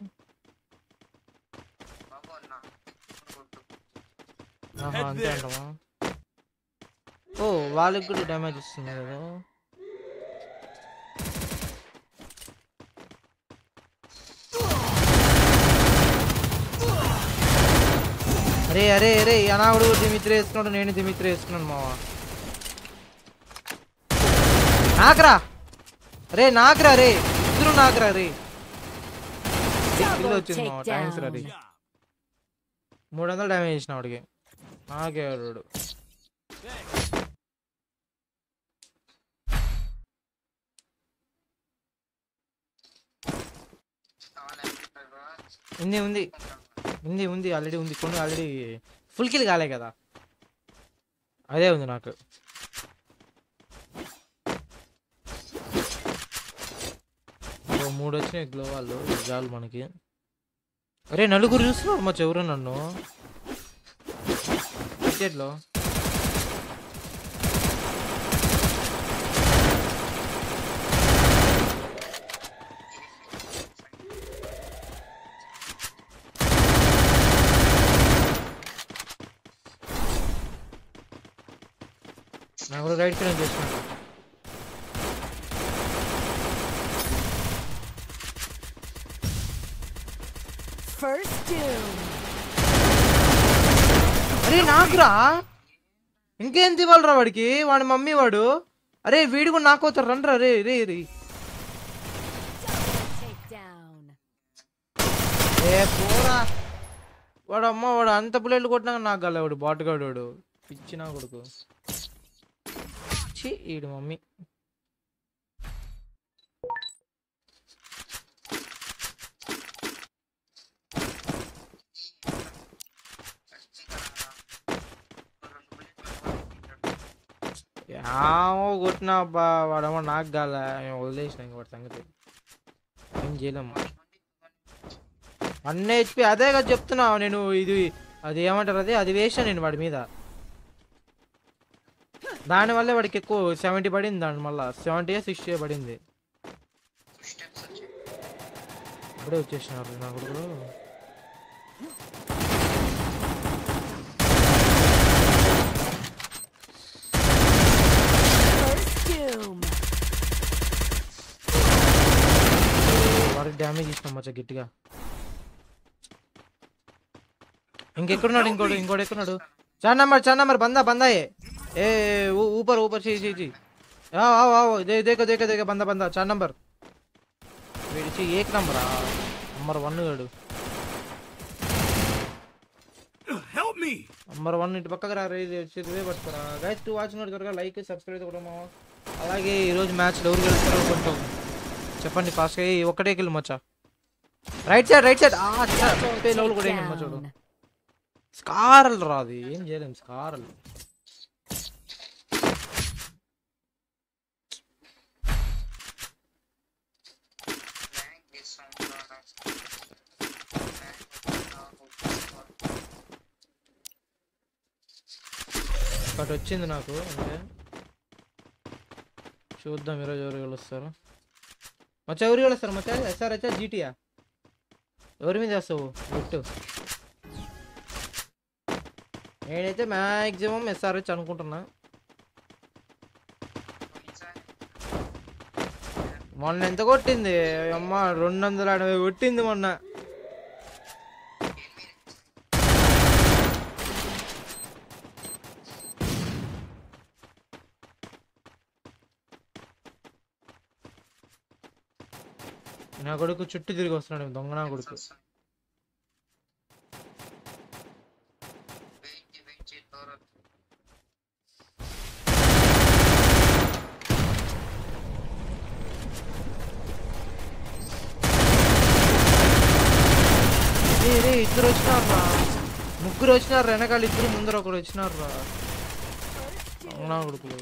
అంతే అంటమా? ఓ వాళ్ళకి కూడా డ్యామేజ్ ఇస్తుంది కదా. అరే అనావుడు దిమిత్రి వేసుకున్నాడు, నేను దిమిత్రి వేసుకున్నాను మావా. నాకరా రే, ఇద్దరు నాకరా రే. వచ్చింది మావా, థ్యాంక్స్ రా రే. 300 డ్యామేజ్ ఇచ్చిన వాడికి, నాకే వాడు. ఉంది ఆల్రెడీ ఉంది, కొన్ని ఆల్రెడీ ఫుల్ కిల్ కాలే కదా, అదే ఉంది నాకు. ఇంకో 3 వచ్చినాయి గ్లో వాళ్ళు, చాలు మనకి. అరే నలుగురు చూస్తున్నారు మా చెవురు నన్ను క్రికెట్లో. నాకు కూడా రైట్ సైడ్ చేస్తున్నాను. అరే నాకురా, ఇంకేం ఇవ్వాలరా వాడికి, వాడి మమ్మీ వాడు. అరే వీడు కూడా నాకు అవుతారు, రండ్రా రే రే రే. ఏ పోరా, వాడు అమ్మ వాడు అంత బుల్లెట్లు కొట్టినాక నాకు గల వాడు బాటుగాడు, వాడు పిచ్చినా కొడుకు. ఛీ ఈడు మమ్మీ. ఏమో కొట్టినా అబ్బా, వాడేమో నాకు కాల వదిలేసిన ఇంక వాడి సంగతి ఏం చేయలేము. 1 HP అదే కదా చెప్తున్నా నేను. ఇది అది ఏమంటారు, అది వేసాను నేను వాడి మీద. దానివల్లే వాడికి ఎక్కువ 70 పడింది. దాని మళ్ళీ 70 60 పడింది. ఇప్పుడే వచ్చేసినారు నా కొడుకులు. వాడికి డ్యామేజ్ ఇచ్చినాం మచ్చా గట్టిగా. ఇంకెక్కడున్నాడు ఇంకోటి ఎక్కడున్నాడు? 4 नंबर बंदा है। ए ऊपर ची आओ आओ आओ देखो बंदा 4 नंबर 1 नंबर नंबर 1 गाడు नंबर 1 ఇటు పక్కకు రా రే పట్టుకోరా. గైస్ 2 వాచింగ్ త్వరగా లైక్ సబ్స్క్రైబ్ కొడమా. అలాగే ఈ రోజు మ్యాచ్ ఎవరు గెలుస్తారో కొంచెం చెప్పండి ఫాస్ట్ గా. ఒకటే కిల్ మచ్చా. రైట్ సైడ్ లెవెల్ కూడా ఏం మచ్చోడు. స్కారల్ రాదు, ఏం చేయలేం. స్కారల్ ఒకటి వచ్చింది నాకు. అంటే చూద్దాం ఈరోజు ఎవరు గెలుస్తారు. మచ్చా ఎవరు గెలుస్తారు మచ్చా? SRH GTయా? ఎవరి మీద వేస్తావు గుట్టు? నేనైతే మ్యాక్సిమం SRH అనుకుంటున్నా. మొన్న ఎంత కొట్టింది అమ్మ? 280 కొట్టింది మొన్న. నా కొడుకు చుట్టూ తిరిగి వస్తున్నాడు దొంగ నా కొడుకు. ఇద్దరు వచ్చినారా, ముగ్గురు వచ్చినారు వెనకాల, ఇద్దరు ముందర ఒకరు వచ్చినారా నా కొడుకులు.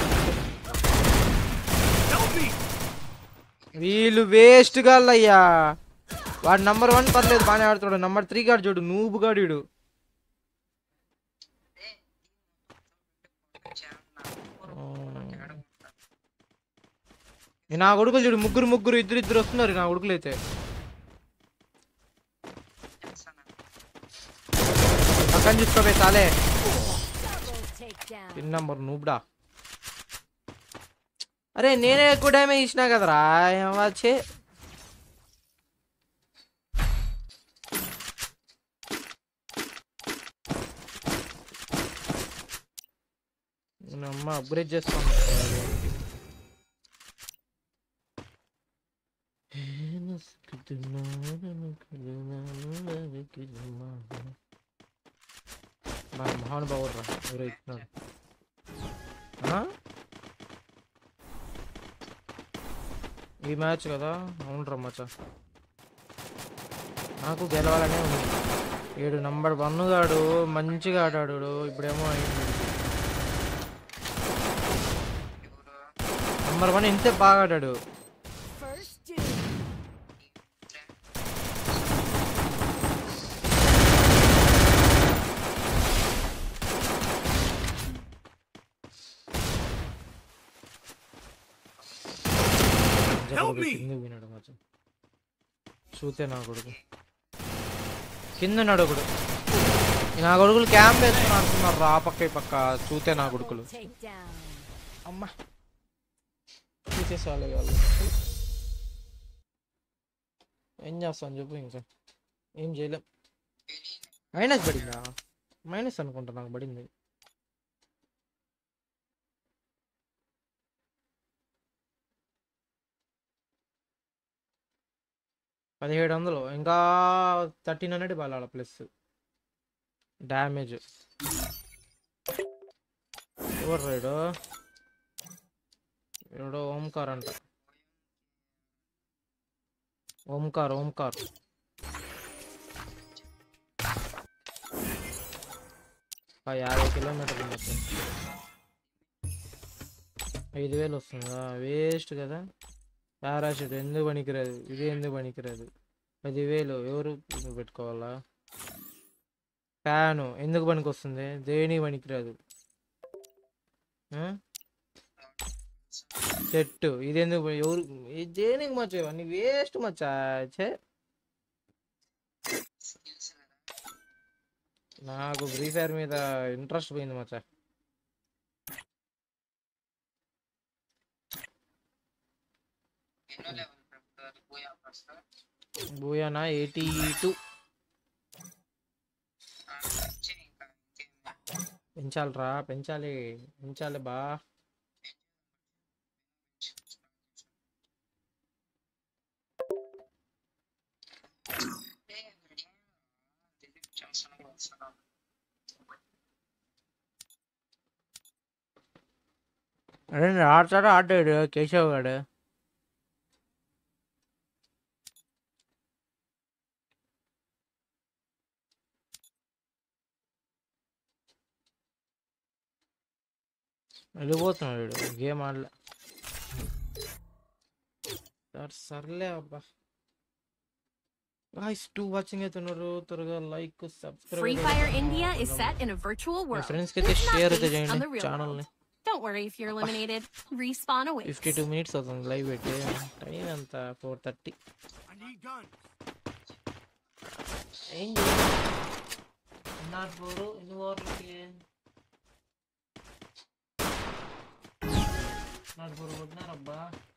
వీళ్ళు వేస్ట్ గాళ్ళయ్యా. వాడు నంబర్ 1 పర్లేదు బాగానే ఆడుతాడు. నంబర్ 3 గాడు చూడు, నూబు గాడు వీడు. నా కొడుకులు చూడు, ముగ్గురు ఇద్దరు వస్తున్నారు నా కొడుకులు అయితే. పక్కన చూసుకోవే సాలే. 3 నంబర్ నూబ్డా. అరే నేనే ఎక్కువ డ్యామేజ్ ఇచ్చినా కదరా వచ్చే. అమ్మ అప్గ్రేడ్ చేస్తాను. మహానుభావుడు రా ఎవరో ఇచ్చినాడు. ఈ మ్యాచ్ కదా? అవును రమ్మచ్చా, నాకు గెలవాలనే ఉంది. 7 నంబర్ 1 గాడు మంచిగా ఆడాడు. ఇప్పుడేమో అయింది. నంబర్ 1 ఇంతే బాగా ఆడాడు. కింద పోయినాడు మచ్చా. చూతే నా కొడుకు కింద ఉన్నాడు ఒకడు. నా కొడుకులు క్యాంప్ వేసుకుని ఆడుతున్నారు రా పక్క పక్క. చూతే నా కొడుకులు అమ్మా తీసేసాలి వాళ్ళు. ఏం చేస్తాను చెప్పు, ఇంకా ఏం చేయలేం. మైనస్ పడిందా? మైనస్ అనుకుంటా నాకు పడింది. 1700 ఇంకా 1300 బాల ప్లస్ డ్యామేజ్. ఎవరు రైడు ఎవడో ఓంకార్ అంట. ఓంకార్ 50 కిలోమీటర్లు మొత్తం 5,000 వస్తుందా? వేస్ట్ కదా. పారాషూట్ ఎందుకు పనికిరాదు, ఇది ఎందుకు పనికిరాదు. 10,000 ఎవరు పెట్టుకోవాలా? ఫ్యాను ఎందుకు పనికి వస్తుంది? దేనికి పనికిరాదు. చెట్టు ఇది ఎందుకు ఎవరు దేనికి మచ్చ? ఇవన్నీ వేస్ట్ మచ్చా. నాకు ఫ్రీ ఫైర్ మీద ఇంట్రెస్ట్ పోయింది మచ్చా. బూయానా 82 పెంచాలిరా, పెంచాలి బా. అదే ఆడతాడు ఆడాడు కేశవ్ గాడు. వెళ్ళిపోతున్నాడు గేమ్ ఆడలే. సర్లే అబ్బా. Guys, do watching it తున్నారు. త్వరగా like Free subscribe. Fire India is set in a virtual world. Friends కి అయితే It's not షేర్ అయితే based on చేయండి the real ఛానల్ ని. world. Don't worry if you're eliminated. Respawn awaits. 52 minutes అవుతుంది live పెట్టి. Time ఎంత? 4:30. I need guns. ఏం నాట్ బోరు ఎన్ని ఓవర్లకి నాట్ బోరు కొట్టినారబ్బా.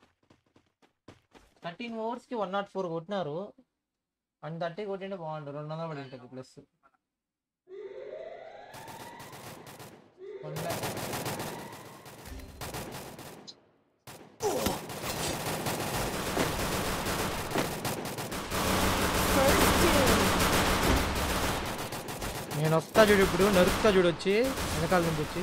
13 ఓవర్స్కి 104 కొట్టినారు. 130 కొట్టింటే బాగుండు. 200 పడి ఉంటుంది ప్లస్. నేను వస్తా చూడు, ఇప్పుడు నరుకుతా చూడు వచ్చి వెనకాల నుంచి వచ్చి.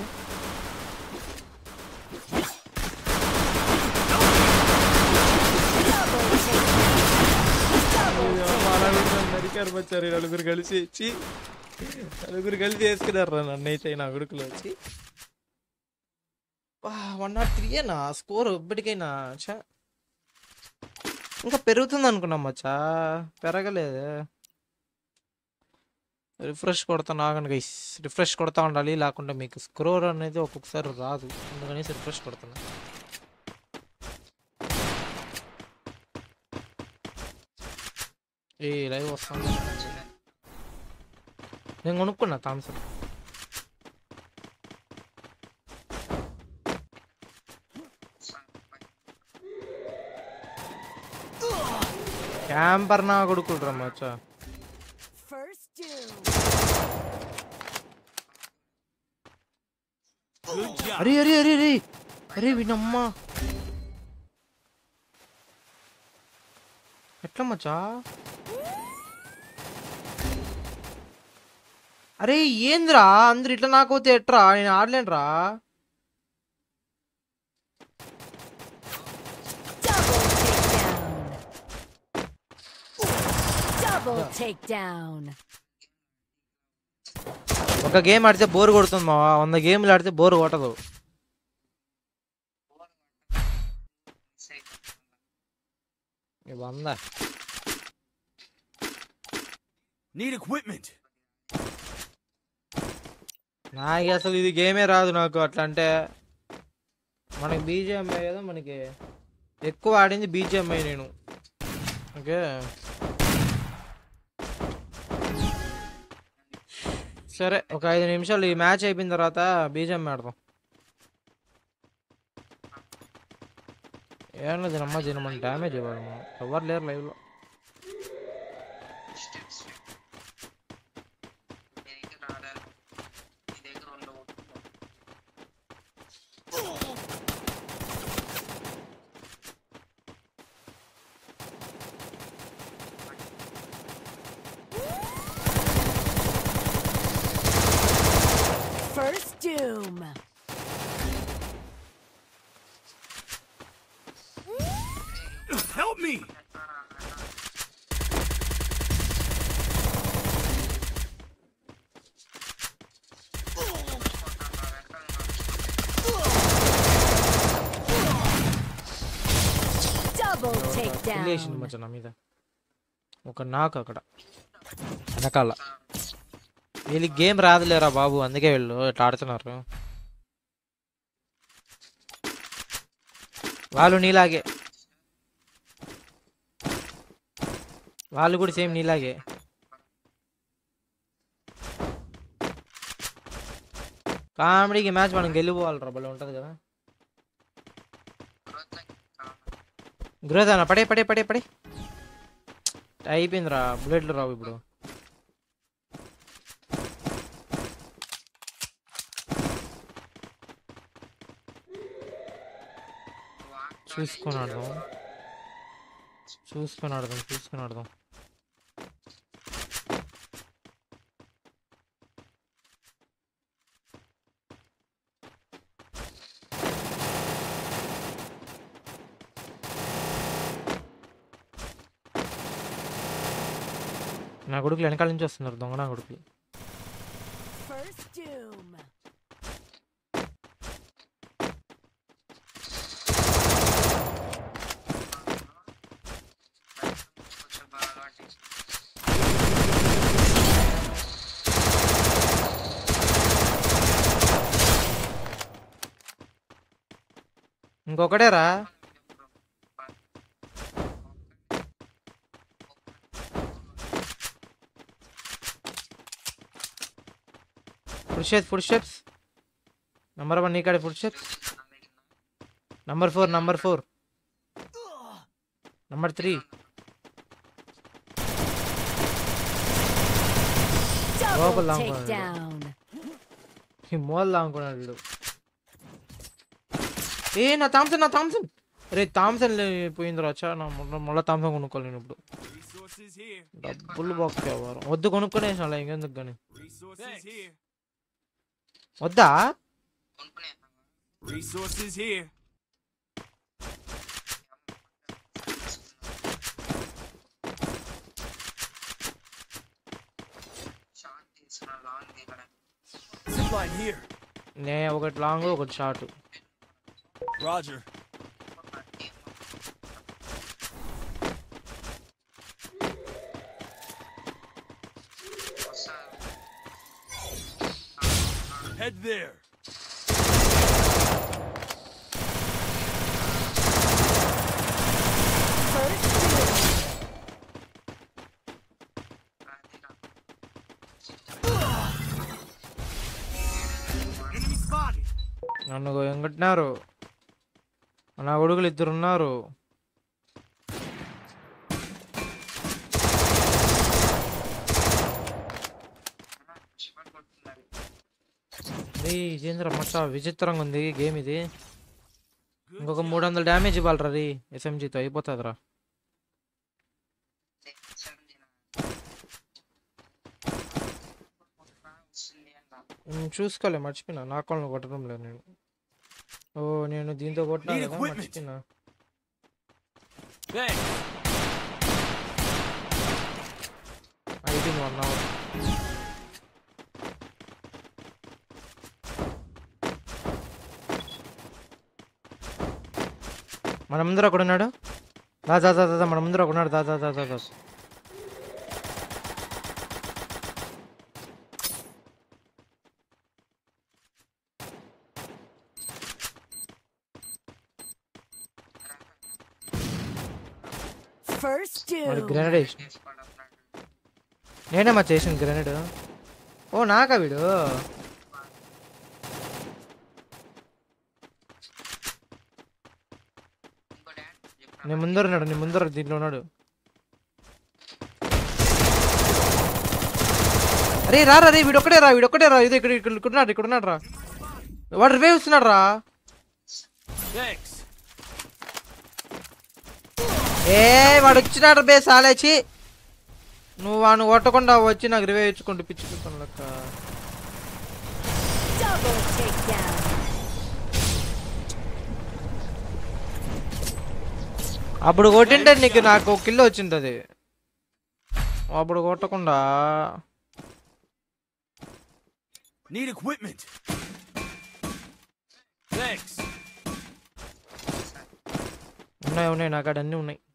నరికారు వచ్చారు నలుగురు కలిసి ఇచ్చి, నలుగురు కలిసి వేసుకున్నారు నన్ను అయితే నా కొడుకులో వచ్చి. 103 స్కోర్ ఇప్పటికైనా. చా ఇంకా పెరుగుతుంది అనుకున్నాం మచ్చా, పెరగలేదు. రిఫ్రెష్ కొడతా నాగను గైస్, రిఫ్రెష్ కొడతా ఉండాలి, లేకుండా మీకు స్క్రోర్ అనేది ఒక్కొక్కసారి రాదు. అందుకని రిఫ్రెష్ కొడుతున్నా. ఏ లైవ్ వస్తాను. నేను కొనుక్కున్నా థామ్సన్. క్యాంపర్ నా కొడుకులు రమ్మచ్చా. అరే అరే అరే అరే అరే వినమ్మా, ఎట్లా మచ్చా? అరే ఏంద్రా అందరు ఇట్లా నాకైతే ఎట్రా? నేను ఆడలేనురా. ఒక గేమ్ ఆడితే బోర్ కొడుతుంది మా, 100 గేమ్లు ఆడితే బోర్ కొట్టదు. వందా Need equipment. నాకు అసలు ఇది గేమే రాదు నాకు. అట్లా అంటే మనకి బీజిఎంఐ కదా, మనకి ఎక్కువ ఆడింది బీజిఎంఐ నేను. ఓకే సరే, ఒక 5 నిమిషాలు ఈ మ్యాచ్ అయిపోయిన తర్వాత బీజిఎంఐ ఆడదాం. ఏమన్నా తినమ్మా తినమని డ్యామేజ్ ఇవ్వాలి. ఎవరు లేరు లైవ్లో. First doom. help me! Double relation takedown. మచ్చ నా మీద ఒక నాకు అక్కడ వెనకాల వీళ్ళకి గేమ్ రాదులేరా బాబు, అందుకే వీళ్ళు ఇట్లా ఆడుతున్నారు. వాళ్ళు నీలాగే, వాళ్ళు కూడా సేమ్ నీలాగే. కామెడీకి మ్యాచ్ మనం గెలిపోవాలరా, భలే ఉంటుంది కదా. గ్రోత్ అన్న పడే పడే పడే పడే అయిపోయిందిరా, బుల్లెట్లు రావు ఇప్పుడు. చూసుకొని ఆడదాం, చూసుకొని ఆడదాం, చూసుకొని ఆడదాం. నా కొడుకులు వెనకాల నుంచి వస్తున్నారు, దొంగ నా కొడుకులు. First doom. కొంచెం బాగా అలవాటు. ఇంకొకటేరా, ఫుడ్ స్టెప్స్ నంబర్ 1 నీకాడే footsteps. Number 4 number 3 Double lang ko. takedown. ఈ మోల్ లాగుకున్నాడు వీడు. నా థామ్సన్ రే, థామ్సన్ పోయింది వచ్చా. నా మళ్ళీ థామ్సన్ కొనుక్కోవాలి నేను ఇప్పుడు. Resources here. డబ్బులు బాక్స్ ఎవరు వద్దు, కొనుక్కునేసిన అలా ఇంకెందుకు కానీ. Resources here. వద్దా కొనుక్కునే Resources here. షార్ట్ తీసుకున్నా, లాంగ్ ఇక్కడ. Zipline here. నే ఒకటి లాంగ్ ఒకటి short. Roger. Head there. First doom. Enemy spotted. నన్ను ఎంగట్టినారు, నా కొడుకులు 2 ఉన్నారు. ఇదేంద్ర మచ్చా విచిత్రంగా ఉంది గేమ్ ఇది. ఇంకొక 300 డ్యామేజ్ ఇవ్వాలరా రీ, ఎస్ఎంజీతో అయిపోతుందిరా. చూసుకోలే, మర్చిపోయినా. నా కాళ్ళను కొట్టడం లేదు నేను. ఓ నేను దీంతో కొట్టినా కదా, మర్చిపోయినా. Thanks. అయిపోయింది 1 hour. మన ముందర ఒకడు ఉన్నాడు. దా మన ముందర ఒకడు ఉన్నాడు. దా. First మరి doom. గ్రెనేడ్ వేసి నేనే మా చేసిన గ్రెనేడ్. ఓ నాకా వీడు. నీ ముందర ఉన్నాడు, నీ ముందర దీంట్లో ఉన్నాడు. అరే రారా రే, వీడొక్కడే రా. ఇది ఇక్కడ ఉన్నాడు రా. వాడు రివైవ్ వస్తున్నాడు రా. Thanks. వాడు వచ్చినాడు బే సాలేచి. నువ్వు వాడిని కొట్టకుండా వచ్చి నాకు రివైవ్ ఇచ్చుకుంటూ పిచ్చి లెక్క. Double takedown. అప్పుడు కొట్టింటే నీకు నాకు ఒక కిల్ వచ్చింది అది. అప్పుడు కొట్టకుండా Need equipment. Thanks. ఉన్నాయి నాకు అక్కడ అన్నీ ఉన్నాయి.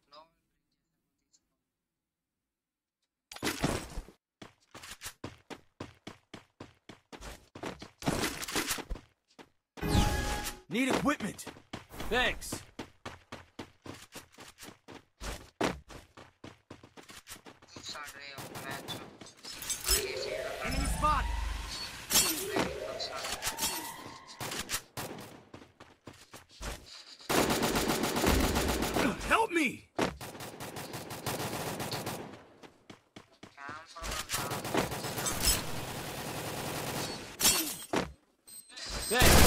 Need equipment. Thanks. స్టార్ట్ అయ్యే ఒక match Enemy spotted. Help me. Thanks.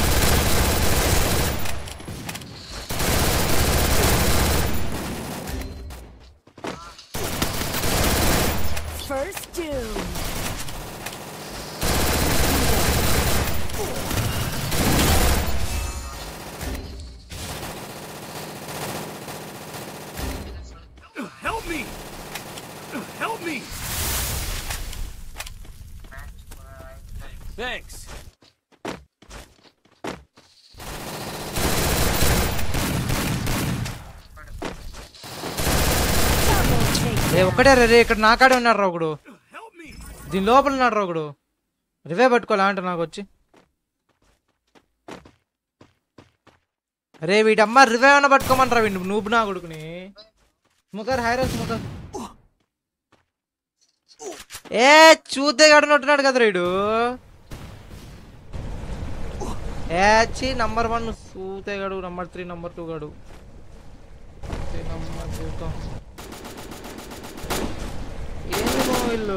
First doom. Help me. Help me. Thanks. Double take. రే ఒక్కటే రే ఇక్కడ నా కాడే ఉన్నాడు రా ఒకడు. Help me. దీని లోపల ఉన్నాడు రా ఒకడు. రివే పట్టుకోవాలా అంట నాకు వచ్చి. అరే వీడమ్మ రివే అన్న పట్టుకోమంటారా వీడు నూబు నా కొడుకుని. Smoker హైరో smoker. ఏ చూతే గడనట్టున్నాడు కదా వీడు. ఏచి నంబర్ 1 చూతే గడు, నంబర్ 3 నంబర్ 2 గడు. నంబర్ చూద్దాం ఏంది వీళ్ళు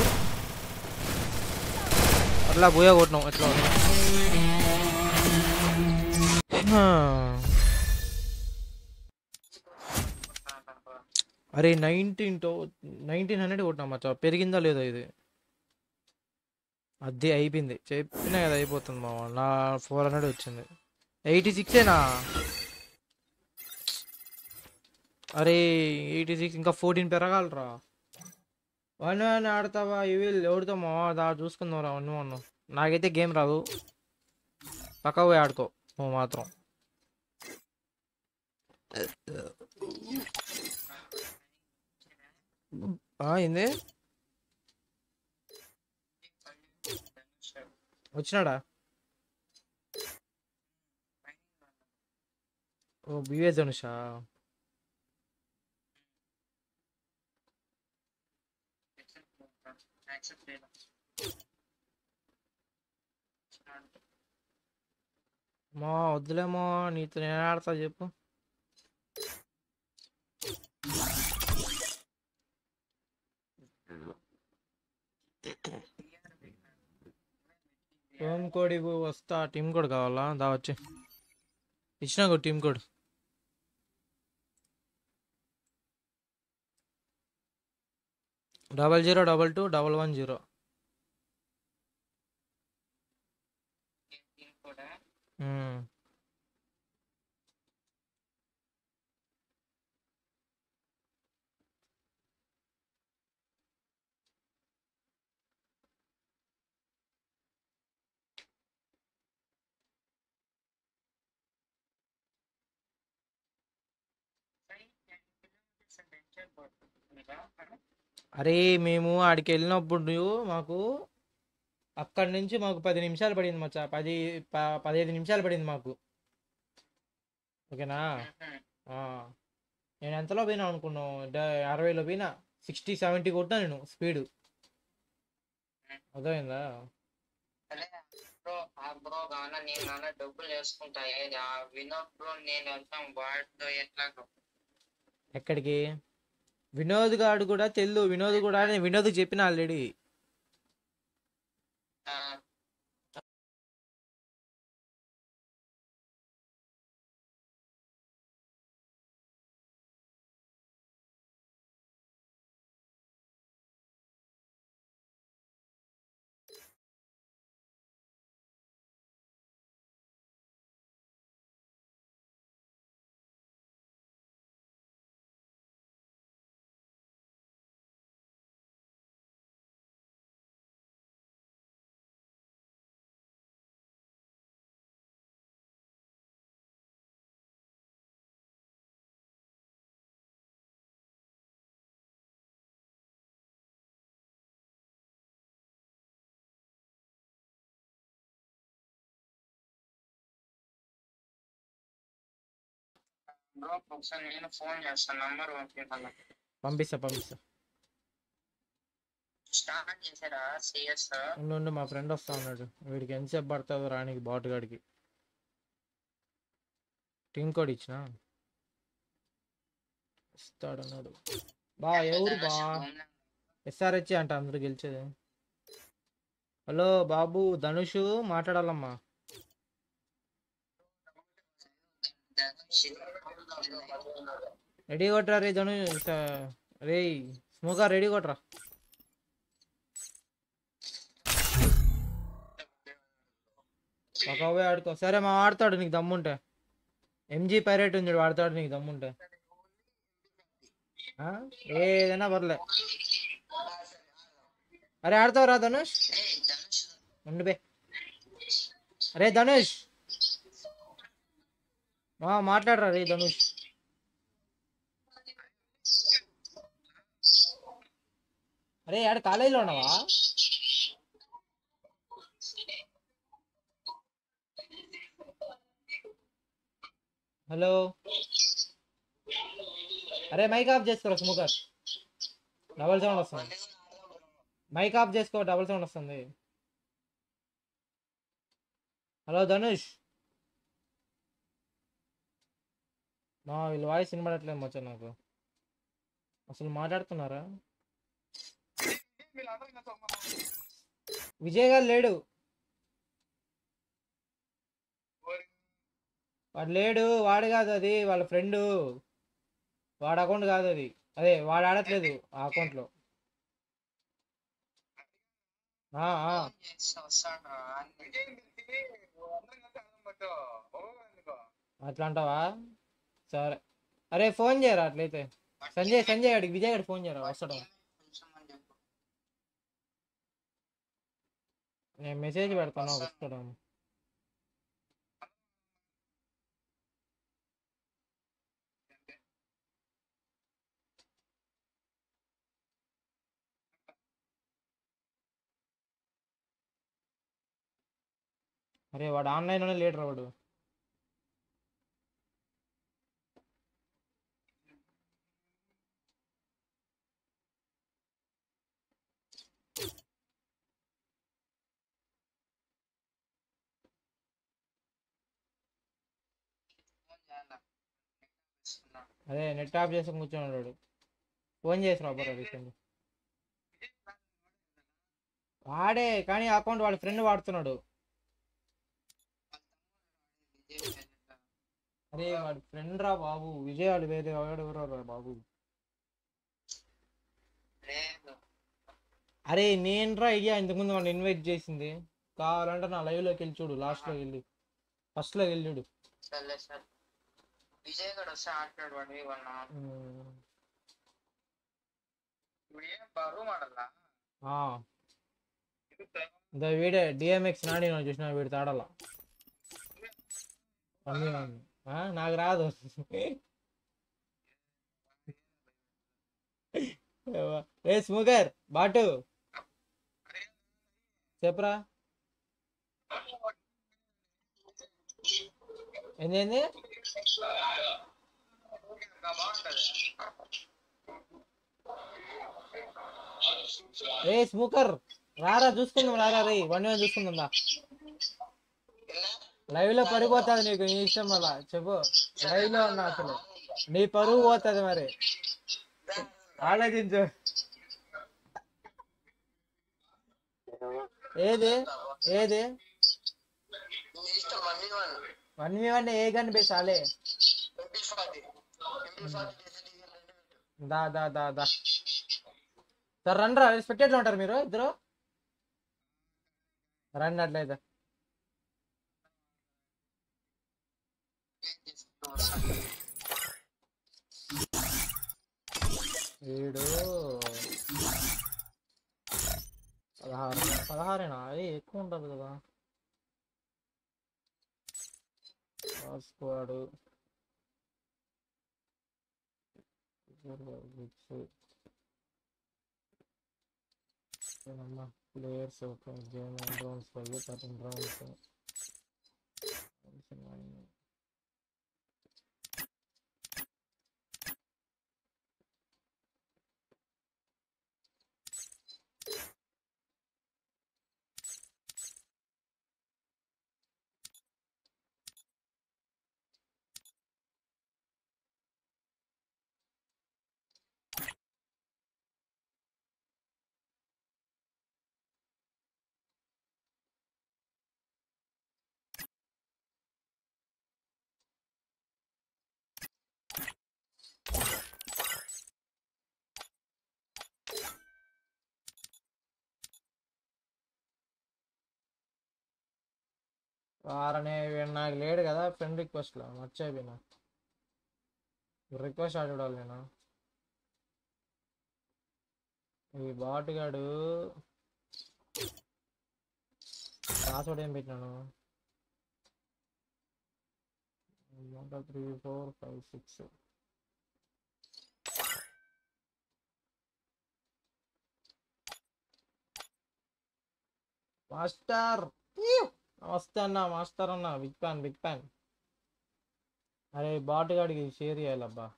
అట్లా పోయా కొట్టినాం ఎట్లా. అరే 1900 కొట్టినా మచ్చా. పెరిగిందా లేదా ఇది? అది అయిపోయింది చెప్పినా కదా అయిపోతుంది మా నా 400 వచ్చింది. 86ఏనా? అరే 86 ఇంకా 14 పెరగాలరా. 1 ఆడతావా ఇవి ఎవరితో మా దా చూసుకుందాం రా. 1 నాకైతే గేమ్ రాదు. పక్క పోయి ఆడుకో నువ్వు మాత్రం. ఏంది వచ్చినాడా? ఓ బివే ధనుషా. మా వద్దులేమో నీతో నేను ఆడతా చెప్పు. టీమ్ కోడ్ ఇవ్వు వస్తా. టీమ్ కోడ్ కావాలా? దా వచ్చి ఇచ్చినా టీమ్ కోడ్. డబల్ 022 110. అరే మేము ఆడికి వెళ్ళినప్పుడు మాకు అక్కడి నుంచి మాకు 10 నిమిషాలు పడింది మచ్చా. 15 నిమిషాలు పడింది మాకు. ఓకేనా? నేను ఎంతలో పోయినా అనుకున్నావు? 60లో పోయినా. 60-70 కొట్టినా నేను స్పీడ్. అర్థమైందా? బ్రో కావాలా నేను నాన్న డబ్బులు వేసుకుంటా. ఏది వినోద్ బ్రో నేను వెళ్తాం వాడితో ఎట్లా. ఎక్కడికి? వినోద్ గాడు కూడా తెలు. వినోద్ కూడా నేను వినోద్ చెప్పిన ఆల్రెడీ. బ్రో ఒకసారి నేను ఫోన్ చేస్తాను, నంబర్ పంపిస్తాను. పంపిస్తా. స్టార్ట్ చేసారా సిఎస్? ఉండు మా ఫ్రెండ్ వస్తా ఉన్నాడు, వీడికి ఎంతసేపు పడుతుందో రానికి బాట్ గాడికి. టీమ్ కోడ్ ఇచ్చినా ఇస్తాడన్నాడు. బా ఎవరు బా ఎస్ఆర్హెచ్ అంట అందరూ గెలిచేది. హలో బాబు ధనుషు మాట్లాడాలమ్మా. రెడీ కొట్టరా రే ధనుష్, రే స్మోకర్ రెడీ కొట్టరా. ఒక ఆడుకో సరే మా ఆడతాడు నీకు దమ్ముంటే. ఎంజీ పైరేట్ ఉంది వాడతాడు నీకు దమ్ముంటే. ఏదైనా పర్లే. అరే ఆడతావు రా ధనుష్, ఉండు బే. అరే ధనుష్ మాట్లాడరా రే ధనుష్. అరే ఆడ కాలేజీలో ఉన్నావా? హలో అరే మైక్ ఆఫ్ చేసుకోరా స్మోకర్, డబల్ సౌండ్ వస్తుంది. మైక్ ఆఫ్ చేసుకో, డబల్ సౌండ్ వస్తుంది. హలో ధనుష్, వీళ్ళ వాయిస్ వినబడట్లేదు మచ్చా నాకు. అసలు మాట్లాడుతున్నారా? విజయ్ గారు లేడు, వాడు లేడు. వాడు కాదు అది, వాళ్ళ ఫ్రెండ్. వాడు అకౌంట్ కాదు అది, అదే వాడు ఆడట్లేదు ఆ అకౌంట్లో. అట్లా అంటావా? సరే అరే ఫోన్ చేయరా అట్లయితే. సంజయ్ అడిగి విజయ్ గడికి ఫోన్ చేయరా, వస్తాడు. నేను మెసేజ్ పెడతాను, వస్తాడు. అరే వాడు ఆన్లైన్లోనే లేడు రా వాడు. అదే నెట్ ఆఫ్ చేసి కూర్చొని ఫోన్ చేసిన రీసెంట్. వాడే కానీ అకౌంట్ వాళ్ళ ఫ్రెండ్ వాడుతున్నాడు. అరే వాడి ఫ్రెండ్ రా బాబు, విజయ్ వాడు వేరే వాడు ఎవరో రా బాబు. అరే నేను రా అయ్యా ఇంతకుముందు వాడిని ఇన్వైట్ చేసింది. కావాలంటే నా లైవ్ లోకి వెళ్ళి చూడు, లాస్ట్ లో వెళ్ళి ఫస్ట్ లో వెళ్ళి చూడు. విజయ్ గడు వస్తే ఆడతాడు వాడు. వీడే డిఎంఎక్స్ నాడి చూసిన వీడు తాడాల. నాకు రాదు. ఏ స్మోకర్ బాటు చెప్పరా. ఏంది ఏ స్మోకర్ రారా చూసుకుందాం, రారా రే 1v1 చూసుకుందా. లైవ్ లో పడిపోతుంది నీకు, నీ ఇష్టం. అలా చెప్పు, లైవ్ లో ఉన్నా అసలు నీ పరువు పోతుంది. మరి ఆలోచించు. ఏది 1v1 ఏ గన్ బేసాలే. దా సార్ రండి రా, స్పెక్టేట్లో ఉంటారు మీరు ఇద్దరు, రండి అట్లయితే. వీడు 16 అది ఎక్కువ ఉంటుంది కదా. Squad players rounds 13 rounds. వారనే నాకు లేడు కదా ఫ్రెండ్ రిక్వెస్ట్లో మర్చిపోయినా రిక్వెస్ట్ ఆడాలి నేను ఈ బాటుగాడు పాస్వర్డ్ ఏం పెట్టినాను 1 2 3 4 5 6 మాస్టర్ నమస్తే అన్న మాస్టర్ అన్న బిగ్ ఫ్యాన్ అరే బాటుగాడికి షేర్ చేయాలబ్బా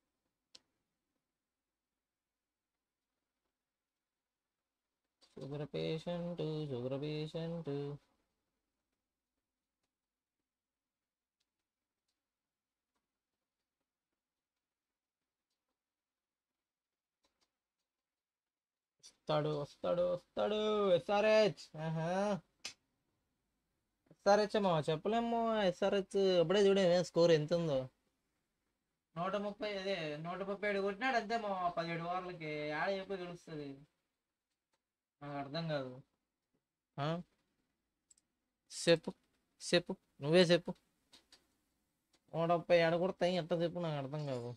షుగర్ పేషెంట్ వస్తాడు ఎస్ఆర్హెచ్ ఎస్ఆర్హెచ్ అమ్మా చెప్పలేము ఎస్ఆర్హెచ్ అప్పుడే చూడే స్కోర్ ఎంత ఉందో 130 అదే 137 కొట్టినాడు అంతే మా 17 ఓవర్లకి ఆడ చెప్పి గెలుస్తుంది నాకు అర్థం కాదు చెప్పు నువ్వే చెప్పు 130 ఆడ కొడతాయి ఎంత చెప్పు నాకు అర్థం కాదు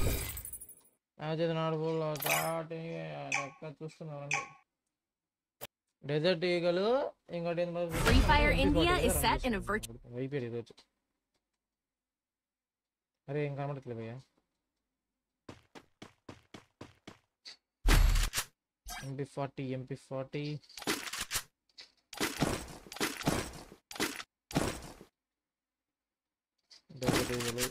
చూస్తున్నారండి డెజర్ట్ ఈగలు ఇంకోటి Free Fire India is set in a virtual. అయిపోయాడు ఈరోజు అరే ఏం కనబడట్లే భయ్యా MP40 డెజర్ట్ ఈగలు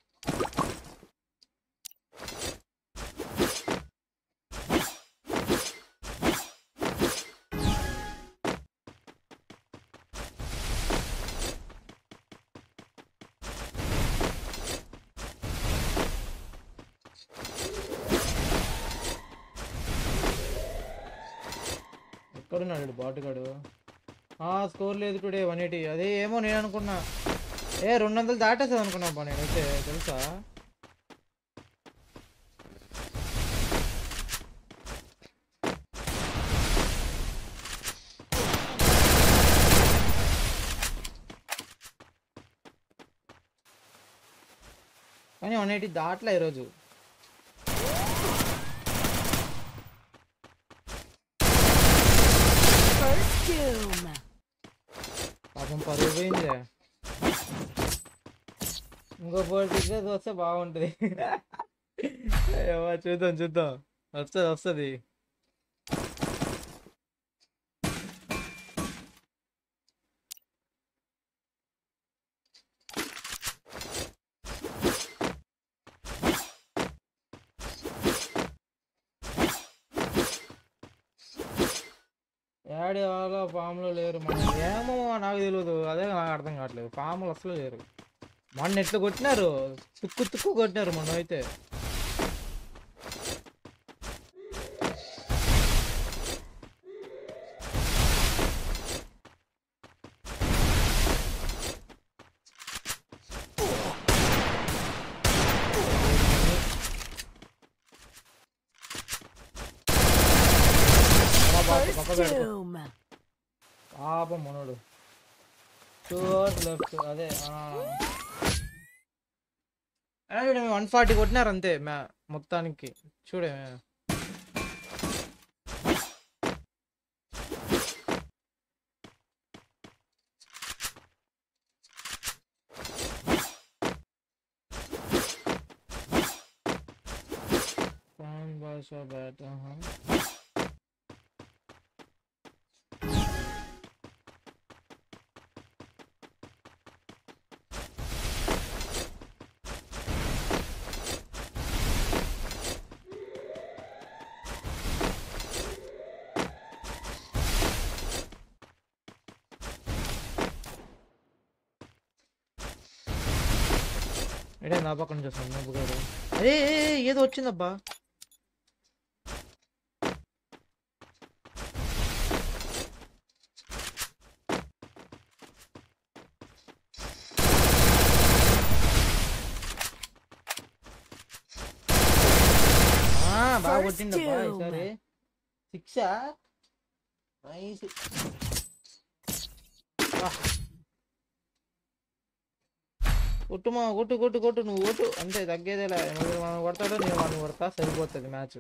ఎక్కడున్నాడు బాటుగాడు స్కోర్ లేదు టుడే 180 అదే ఏమో నేను అనుకున్నా 200 దాటేస్తుంది అనుకున్నా బా నేనైతే తెలుసా కానీ 180 దాటలే ఈరోజు పాపం పరుగు పోయిందే ఇంకో 46 వస్తే బాగుంటుంది చూద్దాం వస్తుంది యాడ్ వాళ్ళ ఫామ్లో లేరు మన ఏమో నాకు తెలియదు అదే నాకు అర్థం కావట్లేదు ఫామ్లు అసలు లేరు మొన్న ఎట్లా కొట్టినారు తుక్కు కొట్టినారు మొన్న అయితే పాపం మనోడు లెఫ్ట్ అదే 140 కొట్టినారు అంతే మొత్తానికి చూడే భాష బ్యాట్ ఇడే నా పక్కన చూస్తాను నువ్వు గారు అరే ఏదో వచ్చిందబ్బా బాగా కొట్టిందబ్బా ఈసారి 6 నైస్ కొట్టు మా కొట్టు కొట్టు కొట్టు నువ్వు కొట్టు అంతే తగ్గేదేలే నువ్వు మనం కొడతాడో నేను మనం కొడతా సరిపోతుంది match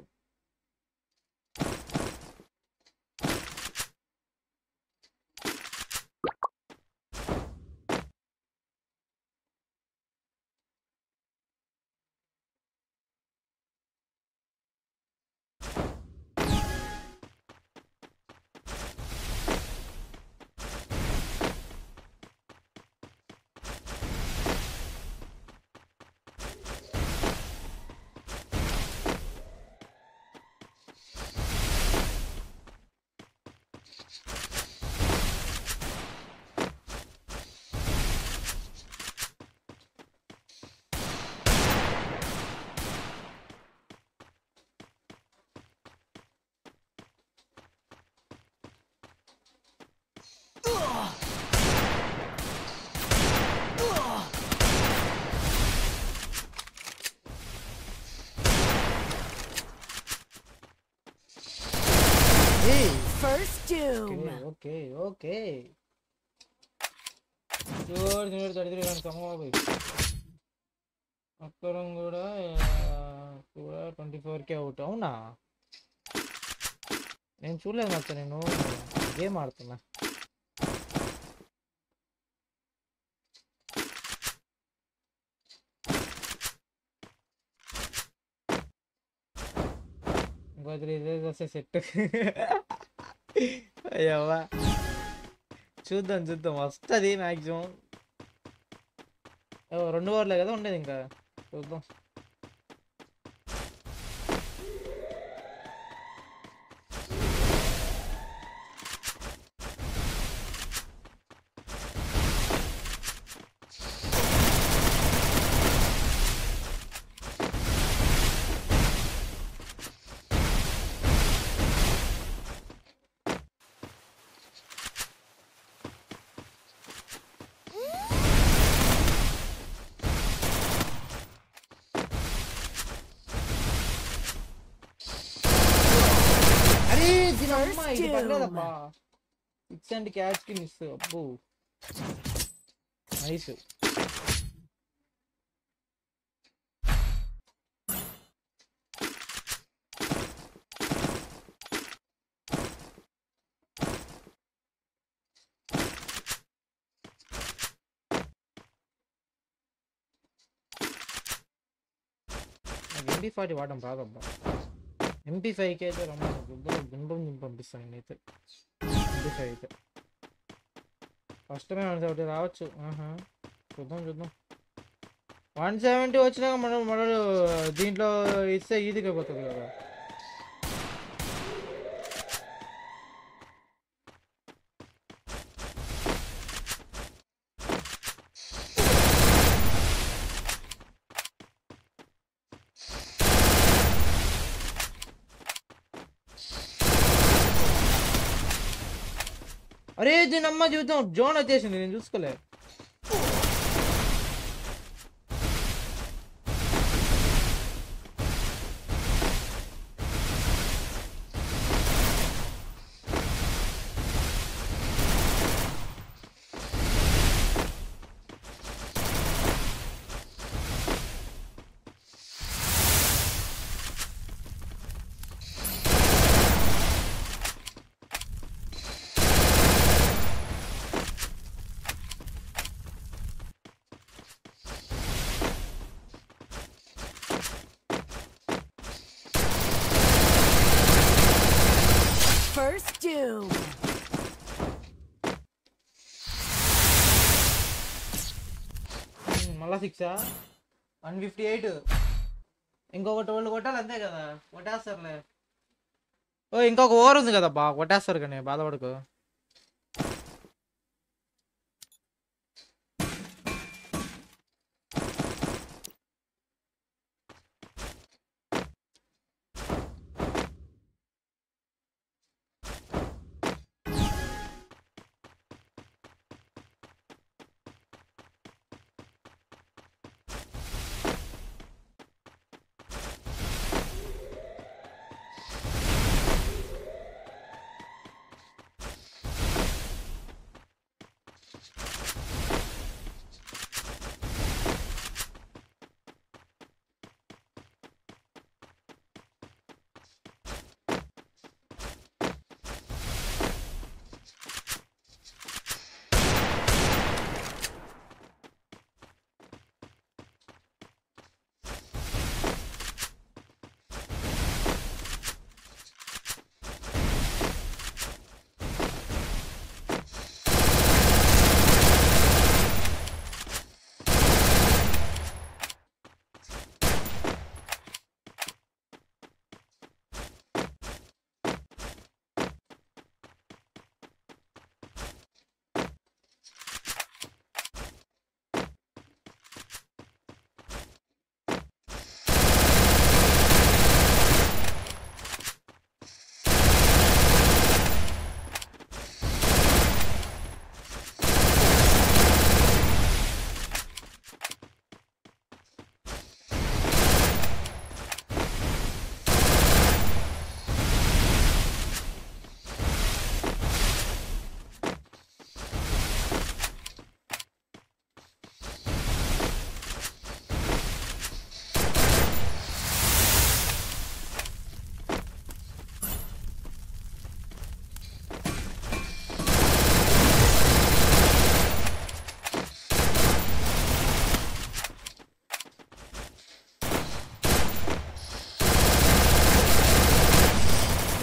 First doom. Okay okay చూడు చూడు 33 కానీ కమ్మబాబు అక్కరం కూడా 24K అవుట్ అవునా నేను చూడలేదు మచ్చ నేను గేమ్ ఆడుతున్నా ఇంకో 3 days వస్తే సెట్ అయ్యవ్వా చూద్దాం చూద్దాం వస్తుంది మ్యాక్సిమం 2 ఓవర్లే కదా ఉండేది ఇంకా చూద్దాం ఇది పర్లేదబ్బా 6 అండ్ క్యాచ్ కి మిస్ అబ్బో నైస్ MP40 వాడడం రాదబ్బా MP5కి అయితే రమ్మని గుంబం పంపిస్తాను నేనైతే MP5 అయితే ఫస్ట్ టైం 170 రావచ్చు చూద్దాం చూద్దాం 170 వచ్చినాక మనం దీంట్లో ఇస్తే ఈజీగా పోతుంది కదా అరే దీని అమ్మ చూద్దాం జోన్ వచ్చేసింది నేను చూసుకోలే First doom. మళ్ళా 6 158 ఇంకొక 12 కొట్టాలి అంతే కదా కొట్టేస్తారులే ఓ ఇంకొక ఓవర్ ఉంది కదా బా కొట్టేస్తారు కానీ బాధపడకు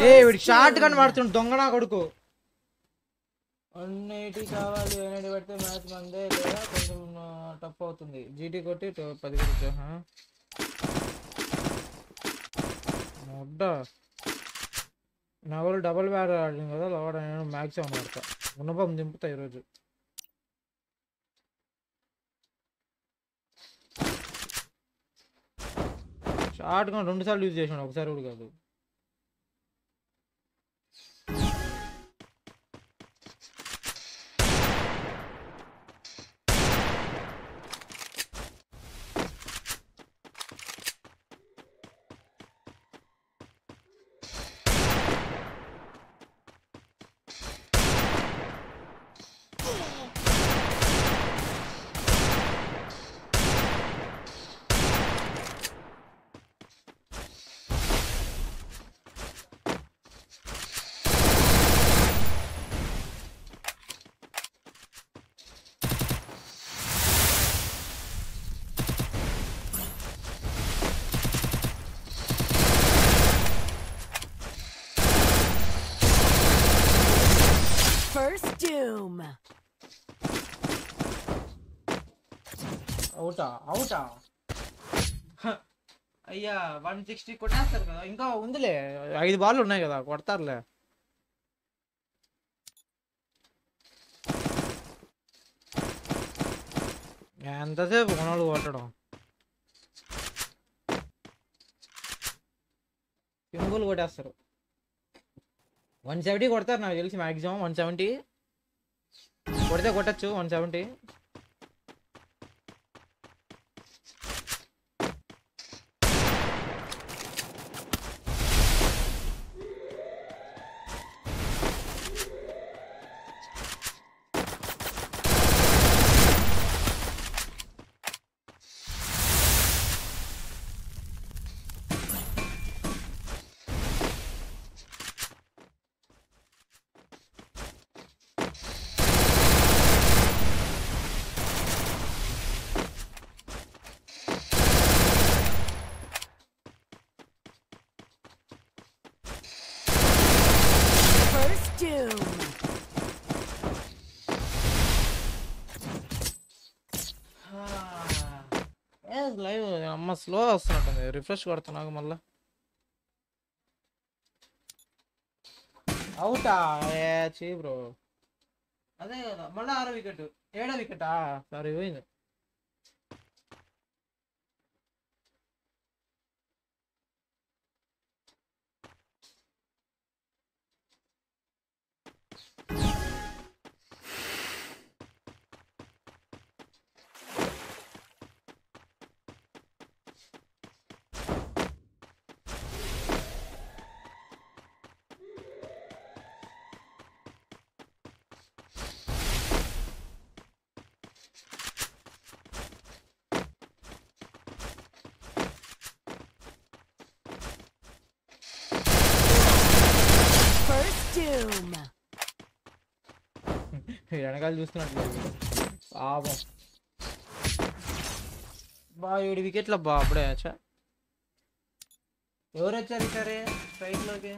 ఏ వీడు షార్ట్ గన్ వాడుతుండు దొంగ నా కొడుకు. 180 కావాలి, 180 పడితే మ్యాచ్ మందే లేదా కొంచెం టఫ్ అవుతుంది. జీటీ కొట్టి 10 కొట్టు. నా వాళ్ళు డబుల్ బ్యార్ ఆడింది కదా, లోడ నేను మ్యాక్సిమం ఆడతా. ఉన్నపం దింపుతా ఈరోజు. షార్ట్ గన్ 2 సార్లు యూజ్ చేసాను, ఒకసారి కూడా కాదు. First doom. అవుటా అయ్యా 160 కొట్టేస్తారు కదా, ఇంకా ఉందిలే 5 బాల్ ఉన్నాయి కదా, కొడతారులే. ఎంతసేపు కొనాలు కొట్టడం, సింపుల్ కొట్టేస్తారు. 170 కొడతారు నాకు తెలిసి, మ్యాక్సిమం 170 కొడితే కొట్టచ్చు. 170 First doom. లైవ్ అమ్మ స్లో వస్తున్నట్టుంది, రిఫ్రెష్ కొడుతున్నాకు మళ్ళా. అవుటా చే బ్రో, అదే కదా మళ్ళీ 6వ వికెట్ 7వ వికెటా, సారీ పోయింది. First doom. వెనకాల చూస్తున్నట్లేదు పాపం. బా 7 వికెట్ల బా అప్పుడే. అచ్చా ఎవరు వచ్చారు సరే స్ట్రైట్ లోకి?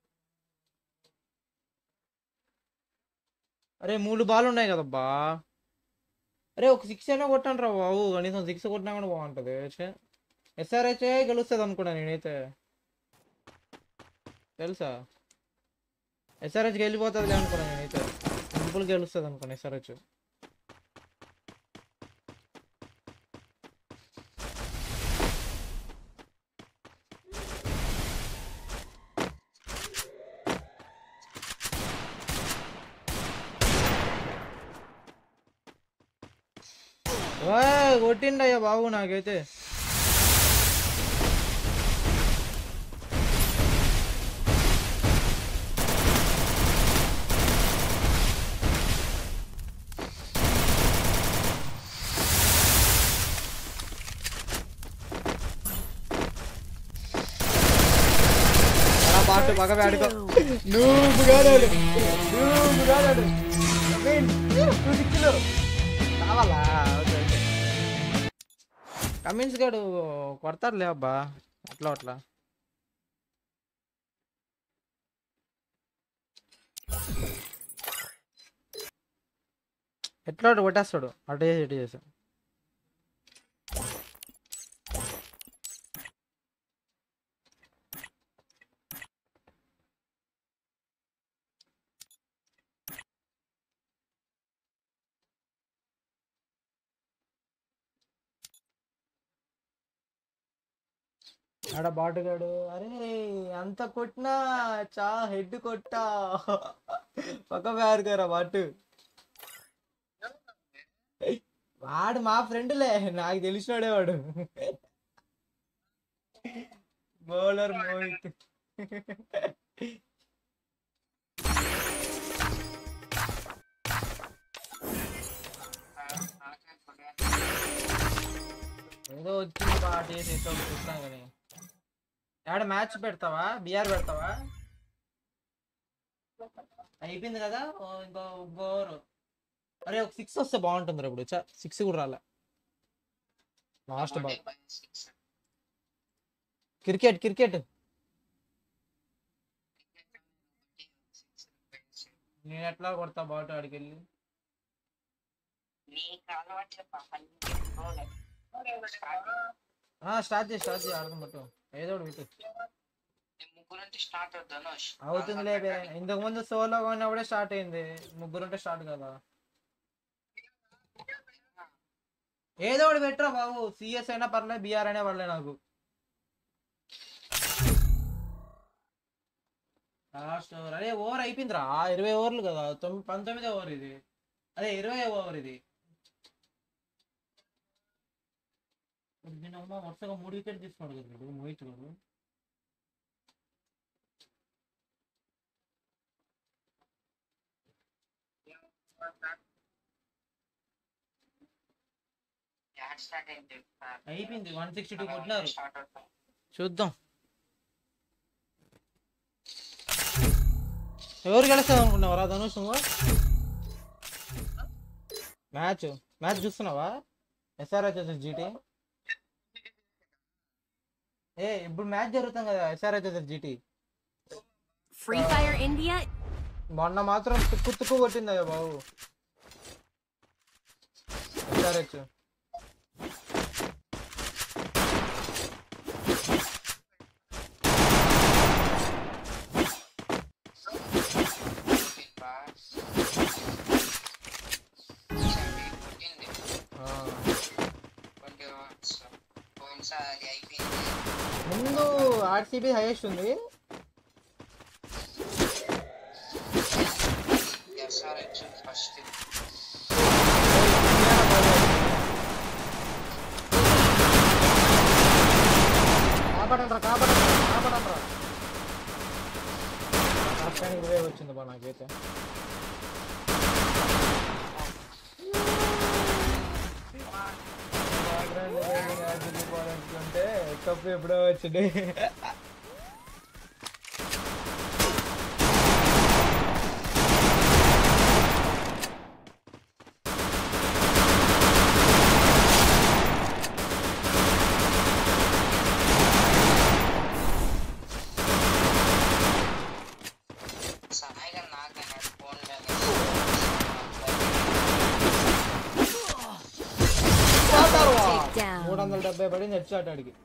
అరే 3 బాల్ ఉన్నాయి కదబ్బా. అరే ఒక 6 అయినా కొట్టాను రా బాబు, కనీసం 6 కొట్టినా కూడా బాగుంటుంది. ఎస్ఆర్హెచ్ గెలుస్తుంది అనుకున్నా నేనైతే, తెలుసా? ఎస్ఆర్హెచ్కి వెళ్ళిపోతుంది అనుకున్నా నేనైతే, సింపుల్ గెలుస్తుంది అనుకున్నా ఎస్ఆర్హెచ్. కొట్టిండయ్యా బాబు నాకైతే. పాటు బాగా ఆడుకో. కావాలా? కమిన్స్ గాడు కొడతారులే అబ్బా, అట్లా అట్లా. ఎట్లా కొట్టేస్తాడు అటు చేసి ఇటు చేసి. ఆడ బాటుగాడు అరే అంత కొట్టినా చా హెడ్ కొట్టా పక్క పేరుకారా బాటు. వాడు మా ఫ్రెండ్లే, నాకు తెలిసినాడే వాడు. బౌలర్ మోహిత్. ఏదో వచ్చింది బాగా చేసి చూస్తాం కానీ ఆడ మ్యాచ్ పెడతావా, బిఆర్ పెడతావా? అయిపోయింది కదా ఇంకో ఓవర్. అరే ఒక 6 వస్తే బాగుంటుంది రా. ఇప్పుడు 6 కూడా రాలే. Last ball. క్రికెట్ క్రికెట్ నేను ఎట్లా కొడతా బాట్ ఆడికి వెళ్ళి. స్టార్ట్ చేసి ఆడదాం బట్టు ఏదో ఒకటి అవుతుంది లేబే. ఇంతకు ముందు సోలో ఉన్నప్పుడే స్టార్ట్ అయింది, ముగ్గురుంటే స్టార్ట్ కదా. ఏదో ఒకటి పెట్టరా బాబు. సిఎస్ అయినా పర్లేదు, బిఆర్ అయినా పర్లేదు నాకు. Last over. అరే ఓవర్ అయిపోయిందిరా. 20 ఓవర్లు కదా. 19వ ఓవర్ ఇది. అదే 20వ ఓవర్ ఇది. దీనమ్మ వరుసగా 3 వికెట్ తీసుకున్నాడు కదా మోహిత్ గారు. అయిపోయింది. 162 కొట్టినారు. చూద్దాం ఎవరు గెలుస్తారు అనుకున్నావరా ధనుష్ నువ్వు? మ్యాచ్ చూస్తున్నావా? ఎస్ఆర్హెచ్ వచ్చేసి జీటీ. ఇప్పుడు మ్యాచ్ జరుగుతాం కదా ఎస్ఆర్హెచ్ వచ్చేసి జీటీ. Free Fire India. మొన్న మాత్రం తుక్కు కొట్టిందా బాబు ఎస్ఆర్హెచ్. ముందు ఆర్సీబీ హైయెస్ట్ ఉంది. కాపాడండ్రా రాష్ట్రానికి ఇదే వచ్చింది బా నాకైతే. అంటే కప్పు ఎప్పుడో వచ్చింది. Down. 370 పడింది హెడ్ షాట్ ఆడికి.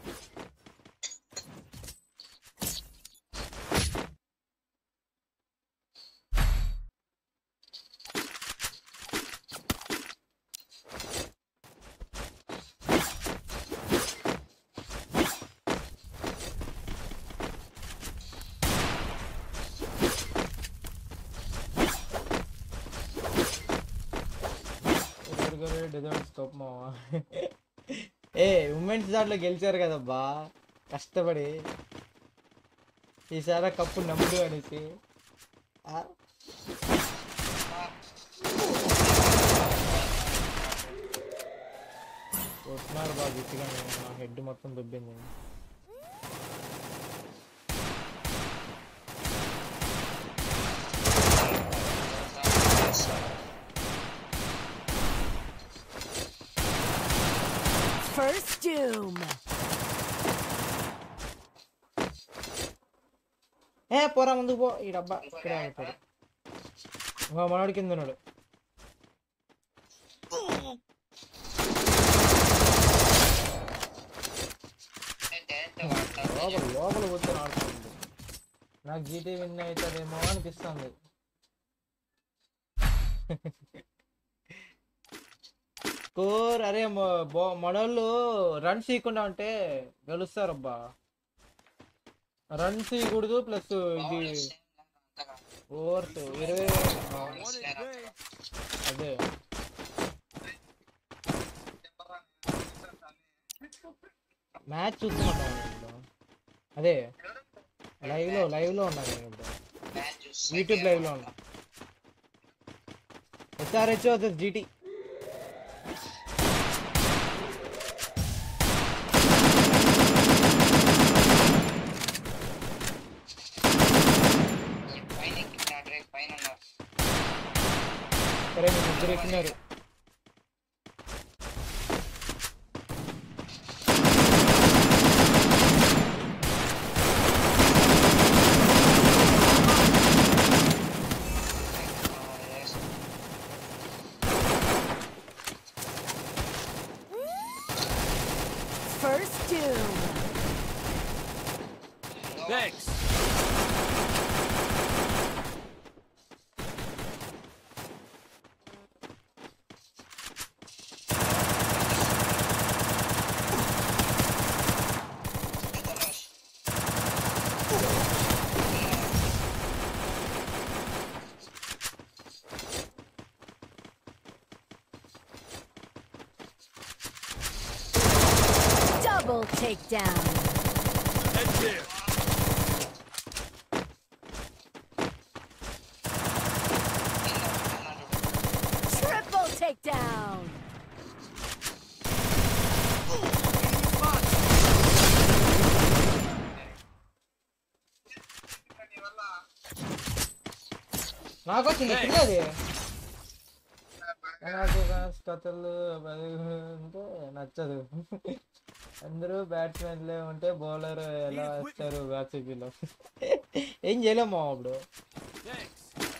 ఉమెన్స్ దాంట్లో గెలిచారు కదబ్బా కష్టపడి. ఈసారి కప్పు నమ్ముడు అనేసి కొట్టినారు బాగా గట్టిగా. నా హెడ్ మొత్తం దుబ్బింది. First doom. పోరా ముందుకు పో. ఈ డబ్బా ఇక్కడే అయిపోయాడు. మనోడి కింద ఉన్నాడు. లోపల కూర్చొని ఆడుతుంది. నాకు జీటీ విన్ అవుతుందేమో అనిపిస్తుంది. స్కోర్ అరే మనోళ్ళు రన్స్ ఇవ్వకుండా ఉంటే గెలుస్తారబ్బా. రన్స్ ఇవ్వకూడదు ప్లస్ ఇది ఓవర్స్ 20 అదే మ్యాచ్ చూస్తున్నాం అదే లైవ్ లో ఉన్నా నేను ఇప్పుడు యూట్యూబ్ లైవ్ లో ఉన్నా. SRH versus GT. సరే మీరు ముగ్గురు ఎక్కినారు. First doom. Thanks. Double takedown. Head there. Triple takedown. నాకు వచ్చింది అది. నాకు కథలు అంటే నచ్చదు. అందరూ బ్యాట్స్మెన్లే ఉంటే బౌలర్ ఎలా వస్తారు బ్యాట్స్మెన్లో ఏం చేయలేము అప్పుడు. Thanks.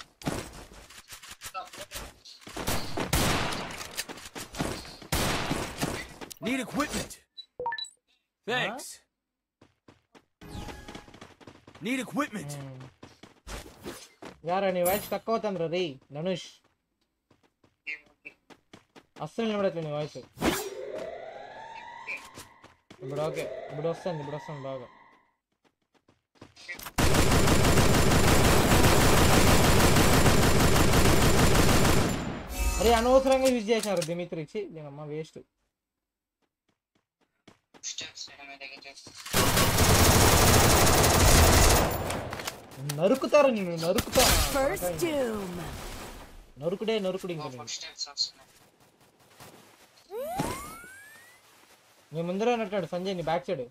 Need equipment. Thanks. Need equipment. యారా నీ వాయిస్ తక్కువ అవుతుంది రీ ధనుష్. అస్సలు నిలబడట్లేదు నీ వాయిస్. ఇప్పుడు ఓకే, ఇప్పుడు వస్తుంది బాగా. అరే అనవసరంగా యూజ్ చేసినారు దిమిత్రి ఇచ్చి దీనమ్మ వేస్ట్. నరుకుతారు నేను First doom. నరుకుడు ఇంకా నీ ముందరే ఉన్నట్టాడు సంజయ్, నీ బ్యాక్ సైడ్.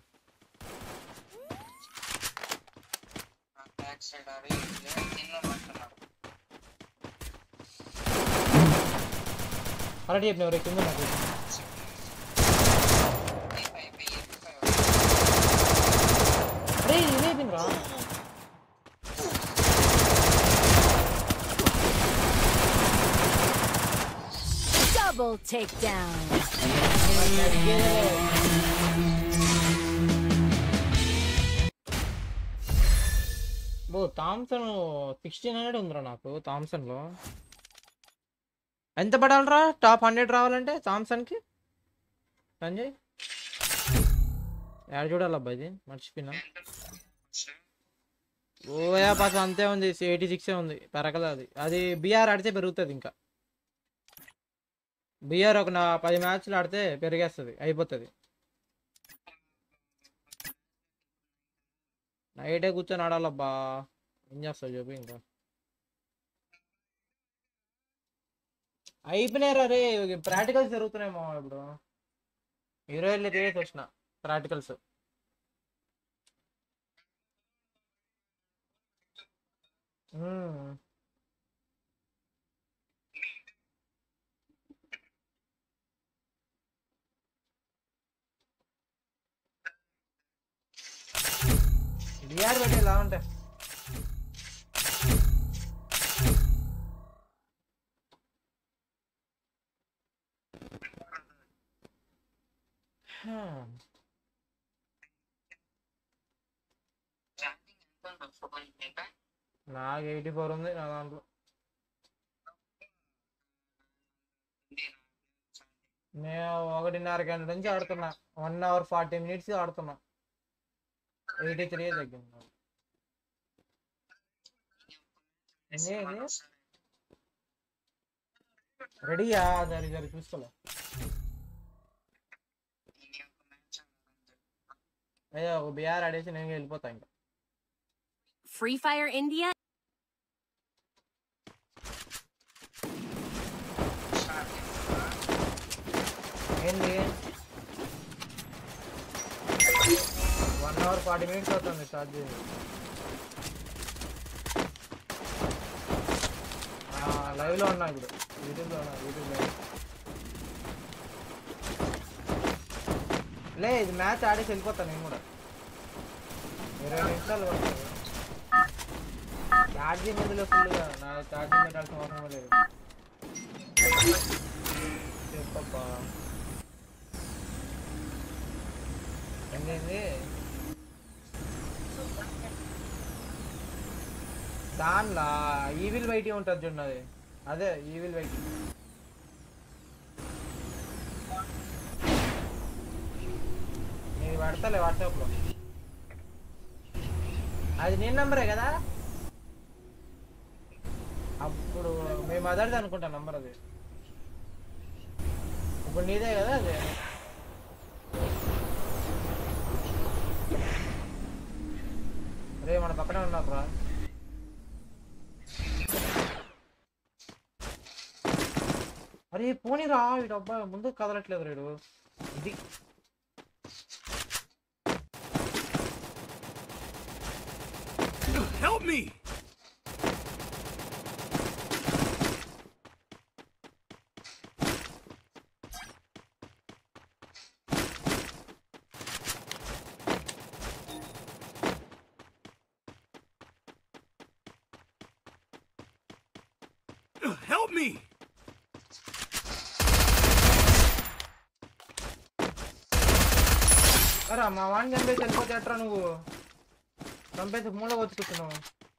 కరెక్ట్ చెప్పిన ఎవరు కింద నాకు. అరే ఇదేపింది రా. Double takedown. థామ్సన్ 1600 ఉందిరా నాకు థామ్సన్ లో. ఎంత పడాలరా టాప్ 100 రావాలంటే థామ్సన్ కి సంజయ్? యాడ్ చూడాలబ్బా ఇది మర్చిపోయినా. ఓయా పాస్ అంతే ఉంది, 86 ఉంది పెరగల. అది బిఆర్ ఆడితే పెరుగుతుంది. ఇంకా బిఆర్ ఒక 10 మ్యాచ్లు ఆడితే పెరిగేస్తుంది, అయిపోతుంది. నైటే కూర్చొని ఆడాలబ్బా, ఏం చేస్తావు చెప్పు. ఇంకా అయిపోయినారా రే, ప్రాక్టికల్స్ జరుగుతున్నాయేమో ఇప్పుడు. 20 తీరేసి వచ్చిన ప్రాక్టికల్స్. బిఆర్ పెట్టి ఎలా ఉంటాయి ఫోన్ ఇంకా నాకు 84 ఉంది నా దాంట్లో. నేను 1:30 గంటల నుంచి ఆడుతున్నా. 1 hour 40 minutes ఆడుతున్నా. 83 తగ్గింది నాకు. రెడీయా? సరే సరే చూసుకోలే. అయ్యో ఒక బిఆర్ ఆడేసి నేను వెళ్ళిపోతా ఇంకా. Free Fire India ఏంది 1 hour 40 minutes అవుతుంది స్టార్ట్ చేసి. లైవ్ లో ఉన్నా ఇప్పుడు, యూట్యూబ్ లో ఉన్నా. యూట్యూబ్ లే ఇది మ్యాచ్ ఆడేసి వెళ్ళిపోతాను నేను కూడా. 20 నిమిషాలు పడుతుంది. ఛార్జింగ్ ఇందులో ఫుల్గా, నా ఛార్జింగ్ పెట్టాల్సిన అవసరం లేదు. చెప్పబ్బా ఏంటి దానిలా ఈవిల్ వైటీ ఉంటుంది చూడండి, అదే ఈవిల్ వైటీ. నేను పడతలే వాట్సాప్లో. అది నేను నంబరే కదా, అప్పుడు మేము అదర్ది అనుకుంటా నంబర్ అది. ఇప్పుడు నీదే కదా అది. రే మన పక్కనే ఉన్నారు రా. అరే పోనీ రా, ఈ డబ్బా ముందు కదలట్లేదు రేడు. ఇది Help me! Help me! అరా మా వాడిని చంపేసి వెళ్ళిపోతే ఎట్రా నువ్వు? చంపేసి మూల వచ్చి కూర్చున్నావు.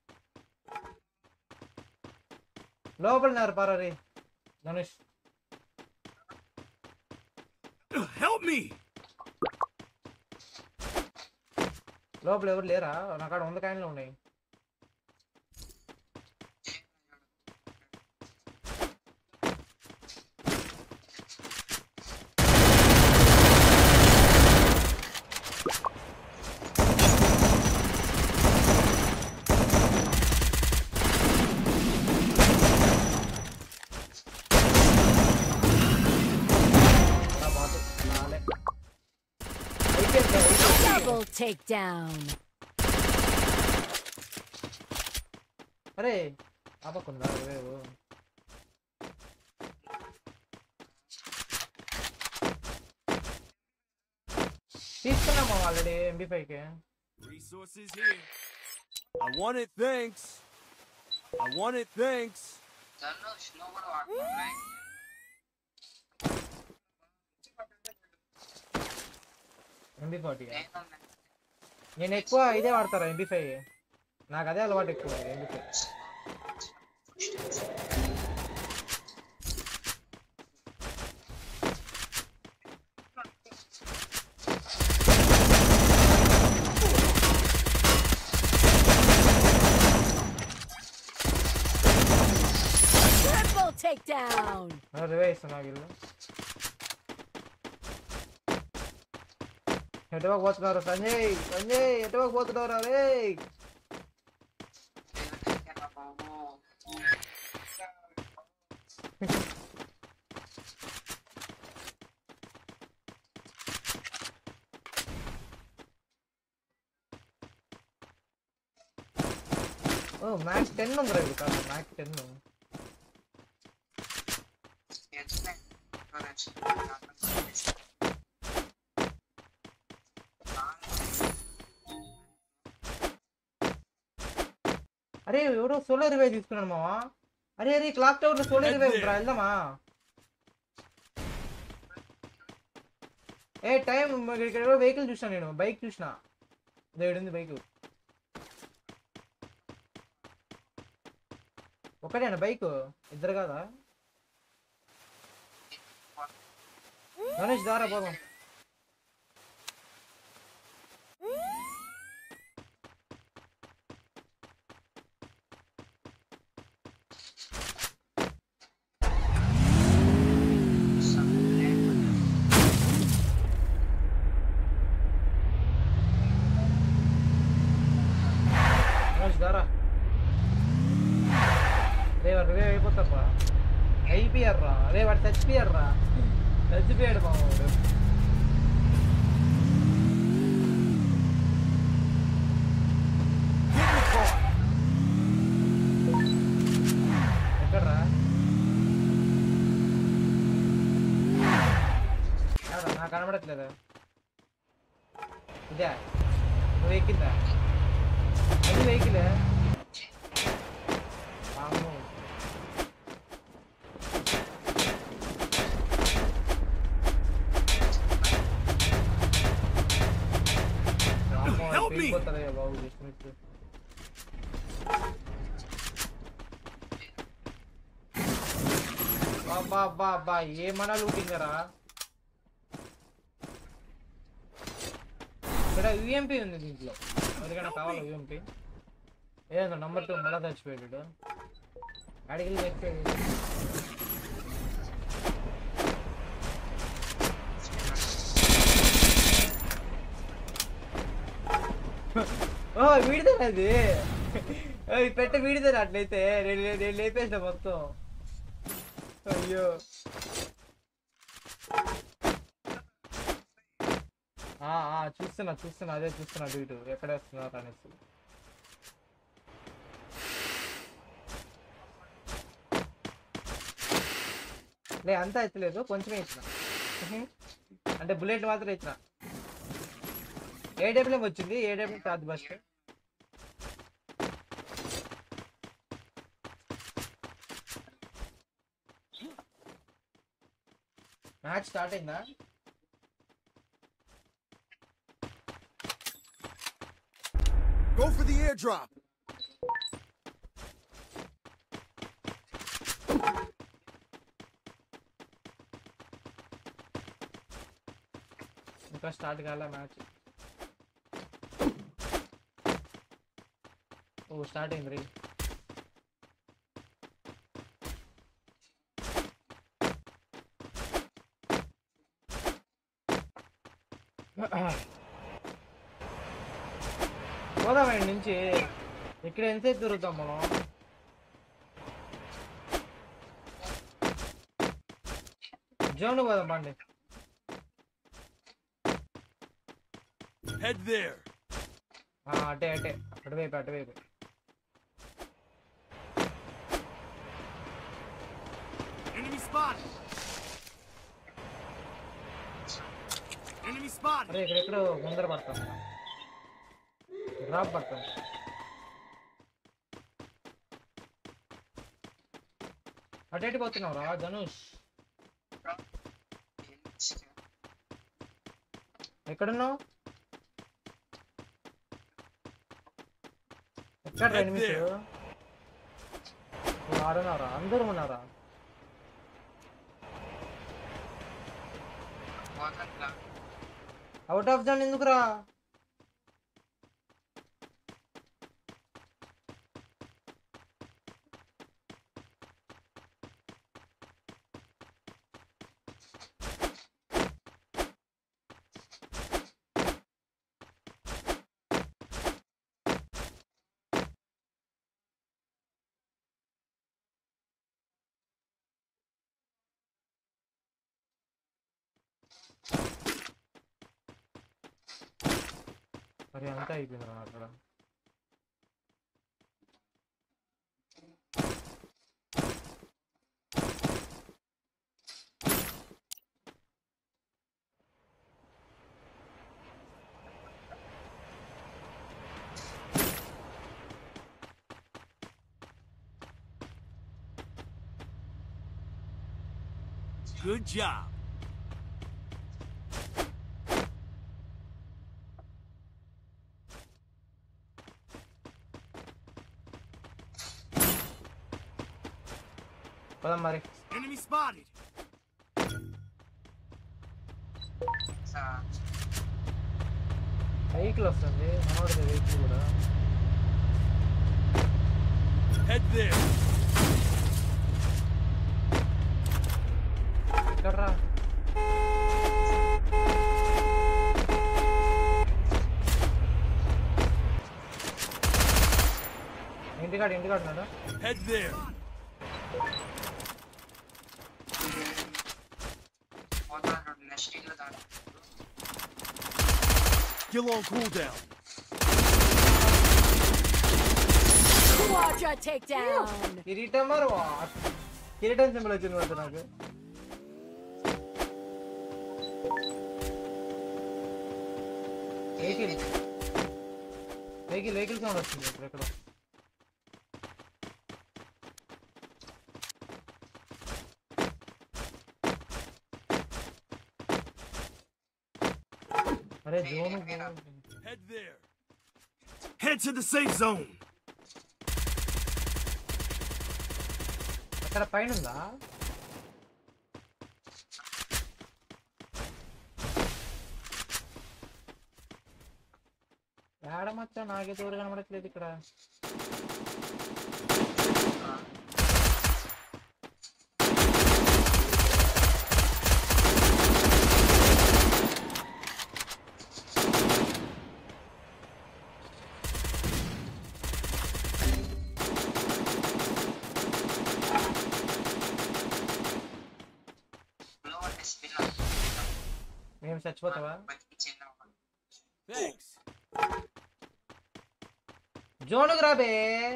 లోపలినారు పారీ ధనుష్. Help me! లోపల ఎవరు లేరా? నా కాడ 100 కాయిన్లు ఉన్నాయి. Double takedown. అరే ఆపకుండా రేవు తీసుకున్నామా ఆల్రెడీ MB5కి. Resources here. I want it, thanks. I want it, thanks. Dhanush నువ్వు కూడా వాడుతున్నావు. MB40 నేను ఎక్కువ ఇదే వాడతారా MB5. నాకు అదే అలవాటు ఎక్కువ MB5. Triple takedown. రివే ఇస్తున్నా వీళ్ళు. ఎటువకు పోతున్నారు సంజయ్? సంజయ్ ఎటువకు పోతున్నారు? రే బాబు ఓ మ్యాక్స్ 10 ఉంది రైలు కాదు, మ్యాక్స్ 10. అరే ఎవరో సోలో రివైవ్ తీసుకున్నాడు మావా. అరే అరే క్లాక్ టవర్ లో సోలో రివైవ్ ఉందిరా, వెళ్దామా? ఏ టైం ఇక్కడ వెహికల్ చూసినా, నేను బైక్ చూసిన. దేవుడింది బైక్. ఒకటేనా బైక్? ఇద్దరు కదా? గణేష్ దారా పోదాం. గణేష్ దారా. రే అయిపోతారా? అయిపోయారా? అదే వాడు చచ్చిపోయారా? చచ్చిపోయాడు మామూడు. ఎక్కడ్రా? నాకు కనబడట్లేదా? ఇదే నువ్వు ఎక్కిందా? అది వెహికల్ పోతుందయ్యా బాబు. జస్ట్ అబ్బా ఏమన్నా లూటింగరా? ఇక్కడ యూఎంపీ ఉంది దీంట్లో. ఎవరికైనా కావాలి యూఎంపీ? ఏదో నంబర్ 2 మళ్ళా చచ్చిపోయాడు. అడిగి చచ్చిపోయాడు. ఓ వీడిదేనా అది? పెట్ట వీడిదేనా? అట్లయితే నేను లేపేసిన మొత్తం. అయ్యో చూస్తున్నా అదే చూస్తున్నా వీడు ఎక్కడ వస్తున్నారు అనేసి. లే అంతా ఎత్తలేదు, కొంచెమే ఇచ్చిన. అంటే బుల్లెట్ మాత్రం ఇచ్చిన. ఏడబ్ల్యూఎం వచ్చింది. ఏడబ్ల్యూఎం కాదు బస్. మ్యాచ్ స్టార్ట్ అయిందా? Go for the airdrop. ఇంకా స్టార్ట్ కాలే మ్యాచ్. ఓ స్టార్ట్ అయింది రీ. పోదాం అండి నుంచి. ఇక్కడ ఎంతసేపు తిరుగుతాం మనం? జోన్ పోదాం బండి. Head there. అటే అటువైపు. Enemy spotted. Enemy spotted. అరే ఇక్కడెక్కడో ముందర పడతాం. డ్రాప్ పడతాం. అటేటి పోతున్నావు రా ధనుష్? ఎక్కడున్నావు? ఎక్కడ ఎనిమిది ఆడున్నారా? అందరూ ఉన్నారా? అవుట్ ఆఫ్ జోన్ ఎందుకురా? మరి అంతా అయిపోయింది రా అక్కడ. Good job. పదం మరి. Enemy spotted. వెహికల్ వస్తుంది మనోడిది వెహికల్ కూడా. Head there. ఎక్కడ్రా? ఇంటికాడు ఉన్నాడు. Head there. Skill on cooldown. Quadra takedown. కిరీటం మరి కిరీటం సింబల్ వచ్చింది అంటే నాకు. వెహికల్ సౌండ్ వస్తుంది ఇప్పుడు ఎక్కడ. అరే zone. Head there. Head to the safe zone. అక్కడ పైన ఉందా? ఏడమచ్చా నాకే తోడు కనబడట్లేదు ఇక్కడ. మేము చచ్చిపోతావా? Thanks. జోనుకు రాబే.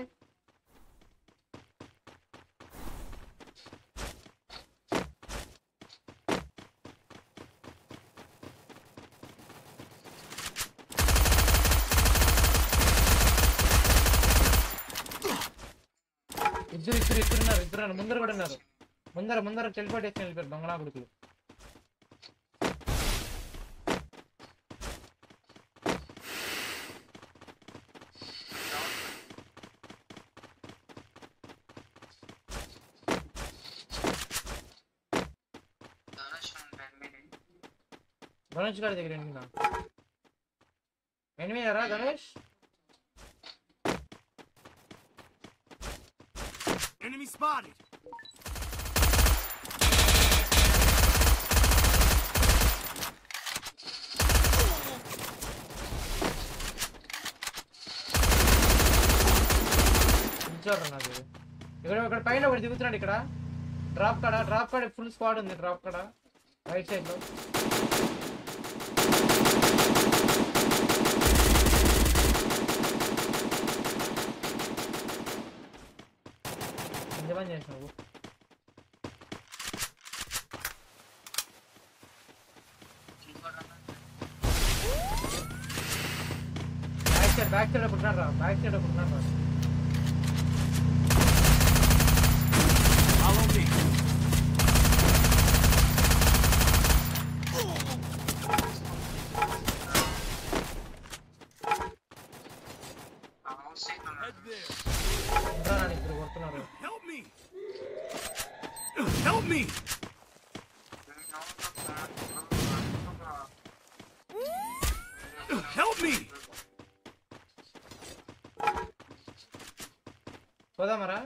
ఇద్దరు ముందర కూడా ఉన్నారు. ముందర టెలిపోర్ట్ వెళ్ళిపోయారు బంగ్లా గుడికి. గణేష్ గారి దగ్గర ఎనిమిది రా గణేష్. Enemy spotted. నాకు ఇక్కడ పైన ఒకటి దిగుతున్నాడు. ఇక్కడ డ్రాప్ కాడ ఫుల్ స్క్వాడ్ ఉంది. డ్రాప్ కాడ రైట్ సైడ్ లో. ఎంత పని చేసినావు? బ్యాక్ సైడ్ పుట్టినారు రా. Follow me. Head there. Help me. Help me. Help me. పోదామరా?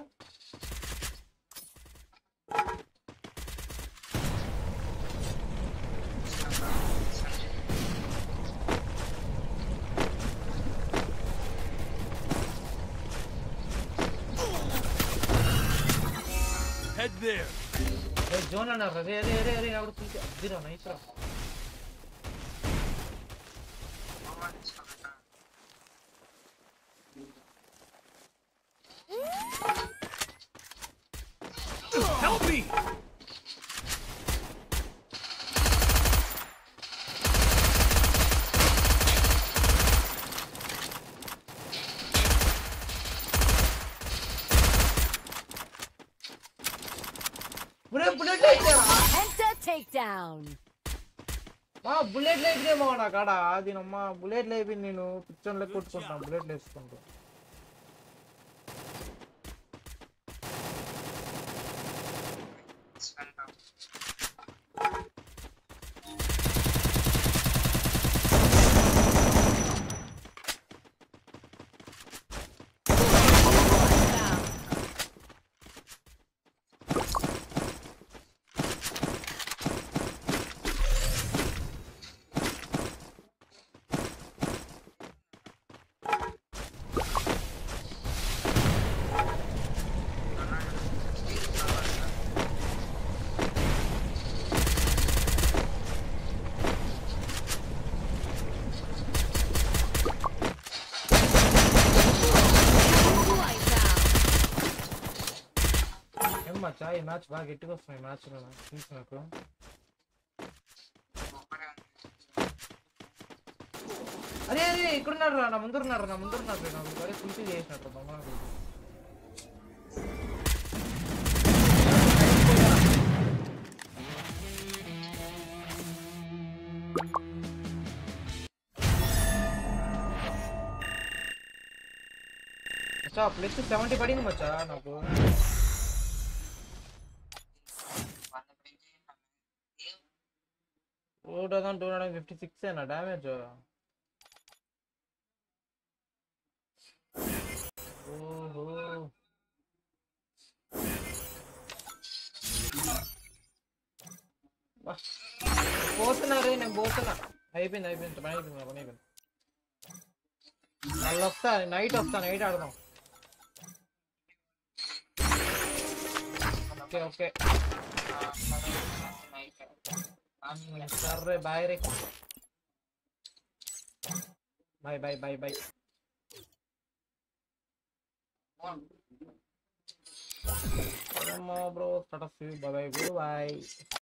Head there. జోన్ అన్నారు. అదే ఎవరు చూసి అద్దిరా నైస్ రా. Help me. Penta takedown. Bullet లేపినేమో నా కాడ. అది నమ్మ బుల్లెట్ లేపి నేను పిచ్చోన్లో కొట్టుకుంటాను. బుల్లెట్ వేసుకుంటా. తీసుకుంటాం. ఏం మచ్చా ఈ మ్యాచ్ బాగా గట్టిగా వస్తున్నాయి మ్యాచ్ తెలుసు నాకు. అరే అరే ఇక్కడున్నారు రా, నా ముందున్నారు నా ముందరే ఫుల్ఫిల్ చేసినట్టు దొంగ. మచ్చా ప్లస్ 70 పడింది మచ్చా నాకు. 2256 ఏనా డ్యామేజ్? ఓహో పోతున్నారు, నేను పోతున్నా. అయిపోయింది పని అయిపోయింది. మళ్ళీ వస్తా, నైట్ ఆడదాం. ఓకే సరే బాయ్ రే, బాయ్. Bro, bye.